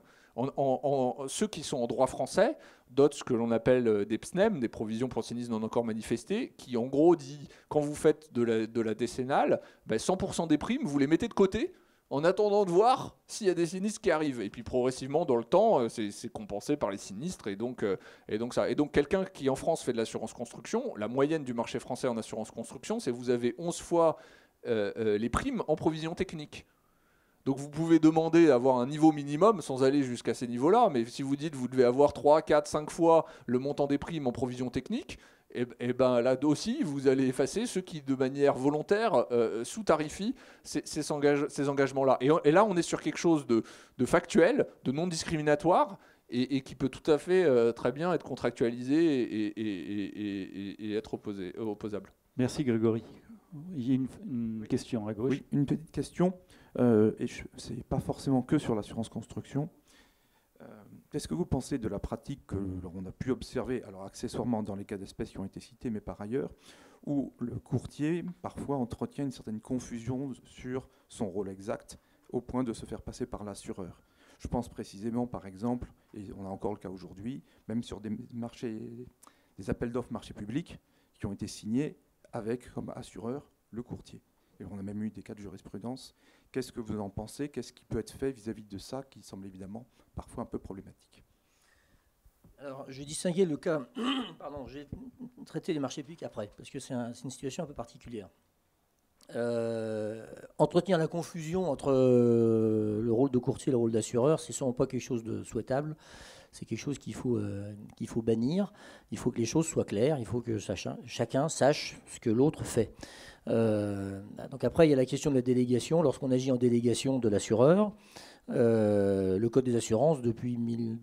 Ceux qui sont en droit français dotent ce que l'on appelle des PSNEM, des provisions pour sinistres non encore manifestés, qui en gros dit, quand vous faites de la décennale, 100% des primes, vous les mettez de côté en attendant de voir s'il y a des sinistres qui arrivent. Et puis progressivement, dans le temps, c'est compensé par les sinistres. Et donc quelqu'un qui en France fait de l'assurance construction, la moyenne du marché français en assurance construction, c'est vous avez 11 fois les primes en provision technique. Donc vous pouvez demander d'avoir un niveau minimum sans aller jusqu'à ces niveaux-là, mais si vous dites vous devez avoir 3, 4, 5 fois le montant des primes en provision technique, et là aussi vous allez effacer ceux qui de manière volontaire sous-tarifient ces engagements-là. Et là on est sur quelque chose de factuel, de non discriminatoire, et qui peut tout à fait très bien être contractualisé et être opposable. Merci Grégory. Il y a une question à gauche. Oui, une petite question. Ce n'est pas forcément que sur l'assurance construction. Qu'est-ce que vous pensez de la pratique que l'on a pu observer, alors accessoirement dans les cas d'espèces qui ont été cités, mais par ailleurs, où le courtier parfois entretient une certaine confusion sur son rôle exact au point de se faire passer par l'assureur? Je pense précisément, par exemple, et on a encore le cas aujourd'hui, même sur des appels d'offres marchés publics qui ont été signés avec comme assureur le courtier. Et on a même eu des cas de jurisprudence. Qu'est-ce que vous en pensez? Qu'est-ce qui peut être fait vis-à-vis de ça, qui semble évidemment parfois un peu problématique? Alors, je vais distinguer le cas... Pardon, j'ai traité les marchés publics après, parce que c'est une situation un peu particulière. Entretenir la confusion entre le rôle de courtier et le rôle d'assureur, c'est sûrement pas quelque chose de souhaitable. C'est quelque chose qu'il faut bannir. Il faut que les choses soient claires. Il faut que chacun sache ce que l'autre fait. Donc après, il y a la question de la délégation. Lorsqu'on agit en délégation de l'assureur, le Code des assurances, depuis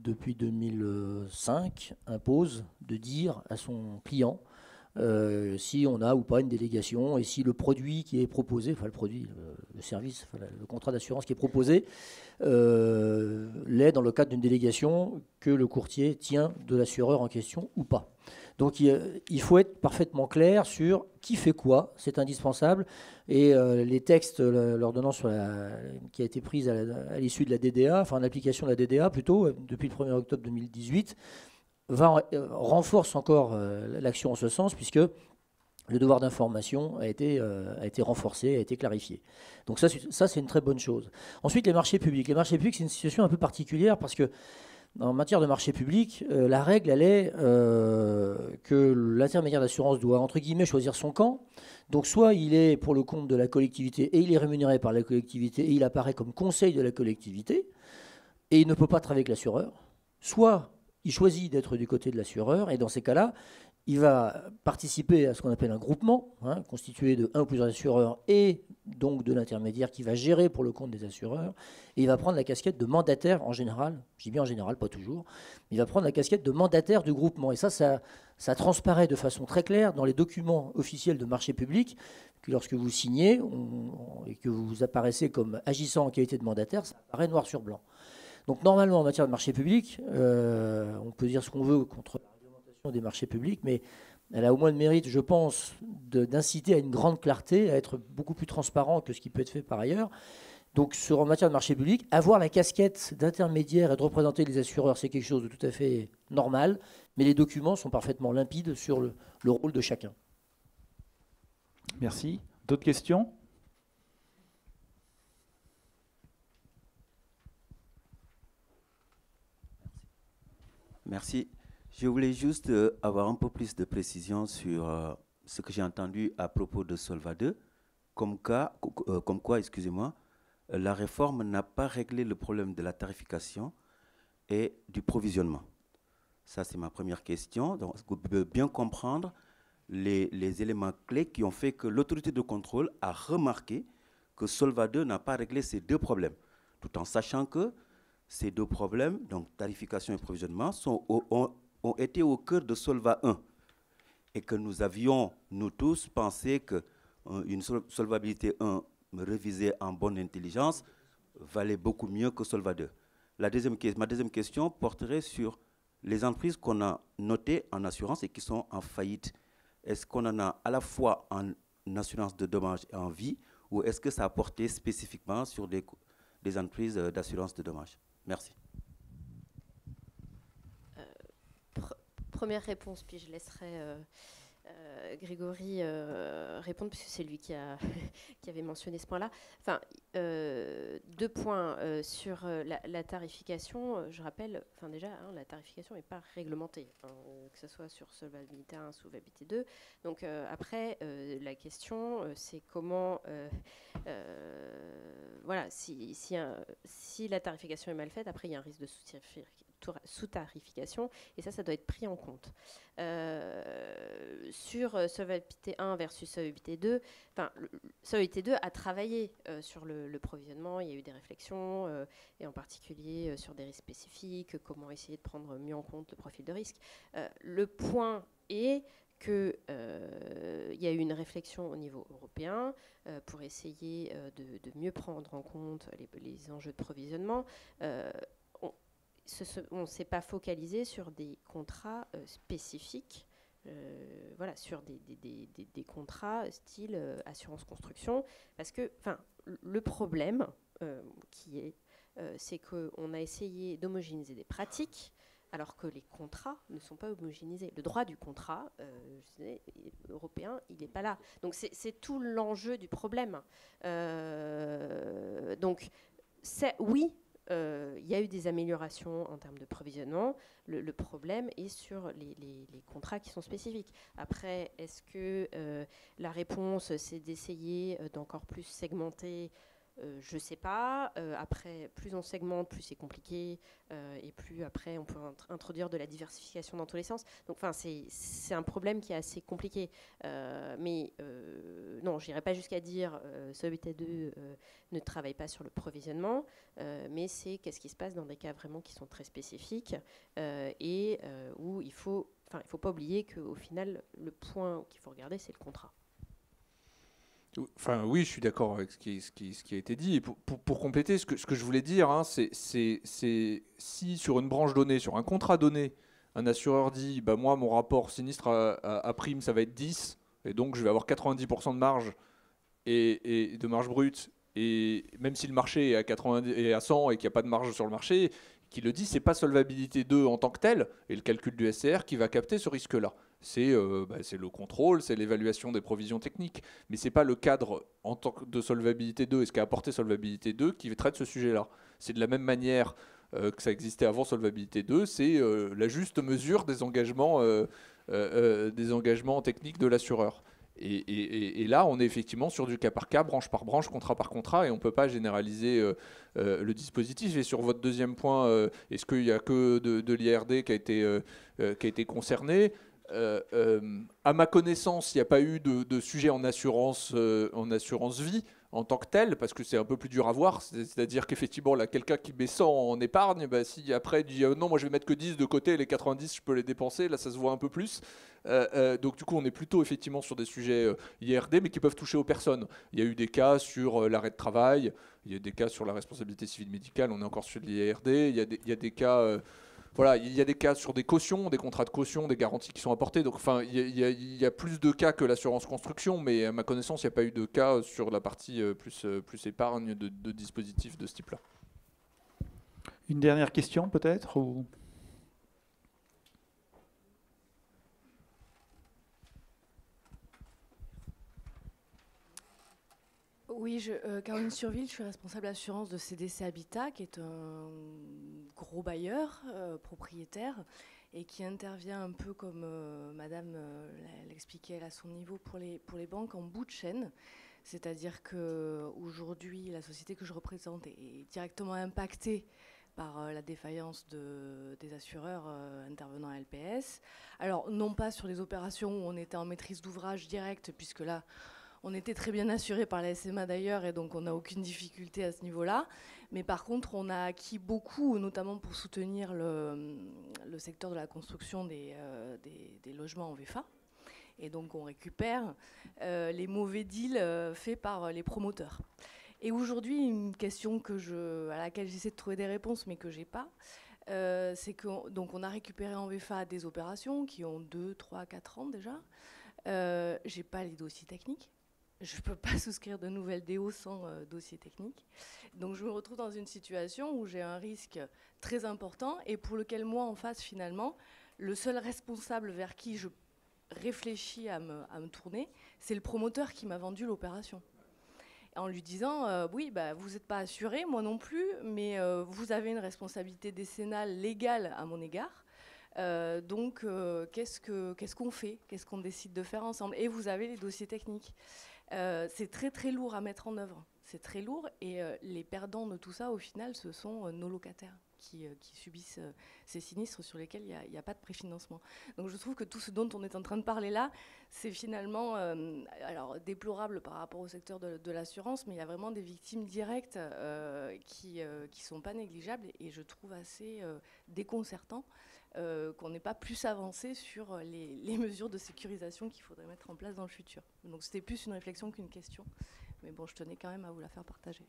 2005, impose de dire à son client si on a ou pas une délégation et si le produit qui est proposé, enfin le produit, le service, enfin le contrat d'assurance qui est proposé, l'est dans le cadre d'une délégation que le courtier tient de l'assureur en question ou pas. Donc il faut être parfaitement clair sur qui fait quoi, c'est indispensable. Et les textes, l'ordonnance qui a été prise à l'issue de la DDA, enfin en application de la DDA plutôt, depuis le 1er octobre 2018, renforce encore l'action en ce sens, puisque le devoir d'information a été renforcé, a été clarifié. Donc ça c'est une très bonne chose. Ensuite, les marchés publics. Les marchés publics, c'est une situation un peu particulière, parce que en matière de marché public, la règle, elle est que l'intermédiaire d'assurance doit, entre guillemets, choisir son camp. Donc soit il est pour le compte de la collectivité et il est rémunéré par la collectivité et il apparaît comme conseil de la collectivité et il ne peut pas travailler avec l'assureur. Soit il choisit d'être du côté de l'assureur et dans ces cas-là, il va participer à ce qu'on appelle un groupement, constitué de un ou plusieurs assureurs et donc de l'intermédiaire qui va gérer pour le compte des assureurs. Et il va prendre la casquette de mandataire en général, je dis bien en général, pas toujours, il va prendre la casquette de mandataire du groupement. Et ça transparaît de façon très claire dans les documents officiels de marché public, que lorsque vous signez et que vous apparaissez comme agissant en qualité de mandataire, ça apparaît noir sur blanc. Donc normalement, en matière de marché public, on peut dire ce qu'on veut contre la réglementation des marchés publics, mais elle a au moins le mérite, je pense, d'inciter à une grande clarté, à être beaucoup plus transparent que ce qui peut être fait par ailleurs. Donc en matière de marché public, avoir la casquette d'intermédiaire et de représenter les assureurs, c'est quelque chose de tout à fait normal, mais les documents sont parfaitement limpides sur le rôle de chacun. Merci. D'autres questions ? Merci. Je voulais juste avoir un peu plus de précision sur ce que j'ai entendu à propos de Solva 2, comme quoi, excusez-moi, la réforme n'a pas réglé le problème de la tarification et du provisionnement. Ça, c'est ma première question. Donc, vous pouvez bien comprendre les éléments clés qui ont fait que l'autorité de contrôle a remarqué que Solva 2 n'a pas réglé ces deux problèmes, tout en sachant que ces deux problèmes, donc tarification et provisionnement, ont été au cœur de Solva 1 et que nous avions, nous tous, pensé qu'une solvabilité 1 révisée en bonne intelligence valait beaucoup mieux que Solva 2. Ma deuxième question porterait sur les entreprises qu'on a notées en assurance et qui sont en faillite. Est-ce qu'on en a à la fois en assurance de dommages et en vie, ou est-ce que ça a porté spécifiquement sur des entreprises d'assurance de dommages? Merci. Première réponse, puis je laisserai Grégory répondre, puisque c'est lui qui avait mentionné ce point-là. Enfin, 2 points sur la tarification. Je rappelle, déjà, la tarification n'est pas réglementée, que ce soit sur solvabilité 1, solvabilité 2. Donc après, la question, c'est comment, voilà, si la tarification est mal faite, après il y a un risque de sous-tarification, et ça doit être pris en compte. Sur solvabilité 1 versus solvabilité 2, solvabilité 2 a travaillé sur le provisionnement, il y a eu des réflexions, et en particulier sur des risques spécifiques, comment essayer de prendre mieux en compte le profil de risque. Le point est qu'il y a eu une réflexion au niveau européen pour essayer de mieux prendre en compte les enjeux de provisionnement. On ne s'est pas focalisé sur des contrats spécifiques, voilà, sur des contrats style assurance construction, parce que le problème c'est qu'on a essayé d'homogénéiser des pratiques alors que les contrats ne sont pas homogénéisés. Le droit du contrat européen, il n'est pas là. Donc c'est tout l'enjeu du problème. Donc oui, il y a eu des améliorations en termes de provisionnement. Le problème est sur les contrats qui sont spécifiques. Après, est-ce que la réponse, c'est d'essayer d'encore plus segmenter ? Je ne sais pas. Après, plus on segmente, plus c'est compliqué. Et plus après, on peut introduire de la diversification dans tous les sens. Donc, c'est un problème qui est assez compliqué. Mais non, je n'irai pas jusqu'à dire Solvabilité 2 ne travaille pas sur le provisionnement. Mais c'est qu'est-ce qui se passe dans des cas vraiment qui sont très spécifiques et où il ne faut pas oublier qu'au final, le point qu'il faut regarder, c'est le contrat. Enfin, oui, je suis d'accord avec ce qui a été dit. Et pour compléter, ce que je voulais dire, hein, c'est si sur une branche donnée, sur un contrat donné, un assureur dit bah, moi, mon rapport sinistre à prime, ça va être 10, et donc je vais avoir 90% de marge et de marge brute, et même si le marché est à 90 et à 100 et qu'il n'y a pas de marge sur le marché, qui le dit, c'est pas Solvabilité 2 en tant que tel et le calcul du SCR qui va capter ce risque-là. C'est le contrôle, c'est l'évaluation des provisions techniques. Mais ce n'est pas le cadre en tant que de Solvabilité 2 et ce qu'a apporté Solvabilité 2 qui traite ce sujet-là. C'est de la même manière que ça existait avant Solvabilité 2, c'est la juste mesure des engagements techniques de l'assureur. Et là, on est effectivement sur du cas par cas, branche par branche, contrat par contrat, et on ne peut pas généraliser le dispositif. Et sur votre deuxième point, est-ce qu'il n'y a que de l'IRD qui a été concerné ? À ma connaissance, il n'y a pas eu de sujet en assurance vie en tant que tel, parce que c'est un peu plus dur à voir. C'est-à-dire qu'effectivement, là, quelqu'un qui met 100 en épargne, bah, si après il dit non, moi je vais mettre que 10 de côté, les 90 je peux les dépenser, là ça se voit un peu plus. Donc du coup, on est plutôt effectivement sur des sujets IRD, mais qui peuvent toucher aux personnes. Il y a eu des cas sur l'arrêt de travail, il y a des cas sur la responsabilité civile médicale, on est encore sur l'IRD, il y a des cas... Voilà, il y a des cas sur des cautions, des contrats de caution, des garanties qui sont apportées. Donc, enfin, il y a plus de cas que l'assurance construction, mais à ma connaissance, il n'y a pas eu de cas sur la partie plus épargne de dispositifs de ce type-là. Une dernière question, peut-être ou... Oui, Caroline Surville, je suis responsable d'assurance de CDC Habitat, qui est un gros bailleur, propriétaire, et qui intervient un peu comme Madame l'expliquait à son niveau pour les banques en bout de chaîne. C'est-à-dire qu'aujourd'hui, la société que je représente est directement impactée par la défaillance des assureurs intervenant à LPS. Alors, non pas sur les opérations où on était en maîtrise d'ouvrage directe, puisque là, on était très bien assuré par la SMA d'ailleurs, et donc on n'a aucune difficulté à ce niveau-là. Mais par contre, on a acquis beaucoup, notamment pour soutenir le secteur de la construction des logements en VFA. Et donc on récupère les mauvais deals faits par les promoteurs. Et aujourd'hui, une question à laquelle j'essaie de trouver des réponses, mais que je n'ai pas, c'est qu'on a récupéré en VFA des opérations qui ont 2, 3, 4 ans déjà. Je n'ai pas les dossiers techniques. Je ne peux pas souscrire de nouvelles DO sans dossier technique. Donc je me retrouve dans une situation où j'ai un risque très important et pour lequel moi, en face, finalement, le seul responsable vers qui je réfléchis à me tourner, c'est le promoteur qui m'a vendu l'opération. En lui disant, oui, bah, vous n'êtes pas assuré, moi non plus, mais vous avez une responsabilité décennale légale à mon égard. Donc qu'est-ce qu'on fait ? Qu'est-ce qu'on décide de faire ensemble ? Et vous avez les dossiers techniques. C'est très très lourd à mettre en œuvre, c'est très lourd et les perdants de tout ça au final ce sont nos locataires qui subissent ces sinistres sur lesquels il n'y a pas de préfinancement. Donc je trouve que tout ce dont on est en train de parler là, c'est finalement alors déplorable par rapport au secteur de l'assurance, mais il y a vraiment des victimes directes qui sont pas négligeables et je trouve assez déconcertant qu'on n'ait pas plus avancé sur les mesures de sécurisation qu'il faudrait mettre en place dans le futur. Donc c'était plus une réflexion qu'une question. Mais bon, je tenais quand même à vous la faire partager.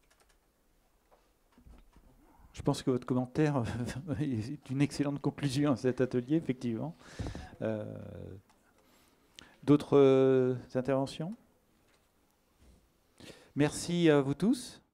Je pense que votre commentaire est une excellente conclusion à cet atelier, effectivement. D'autres interventions ? Merci à vous tous.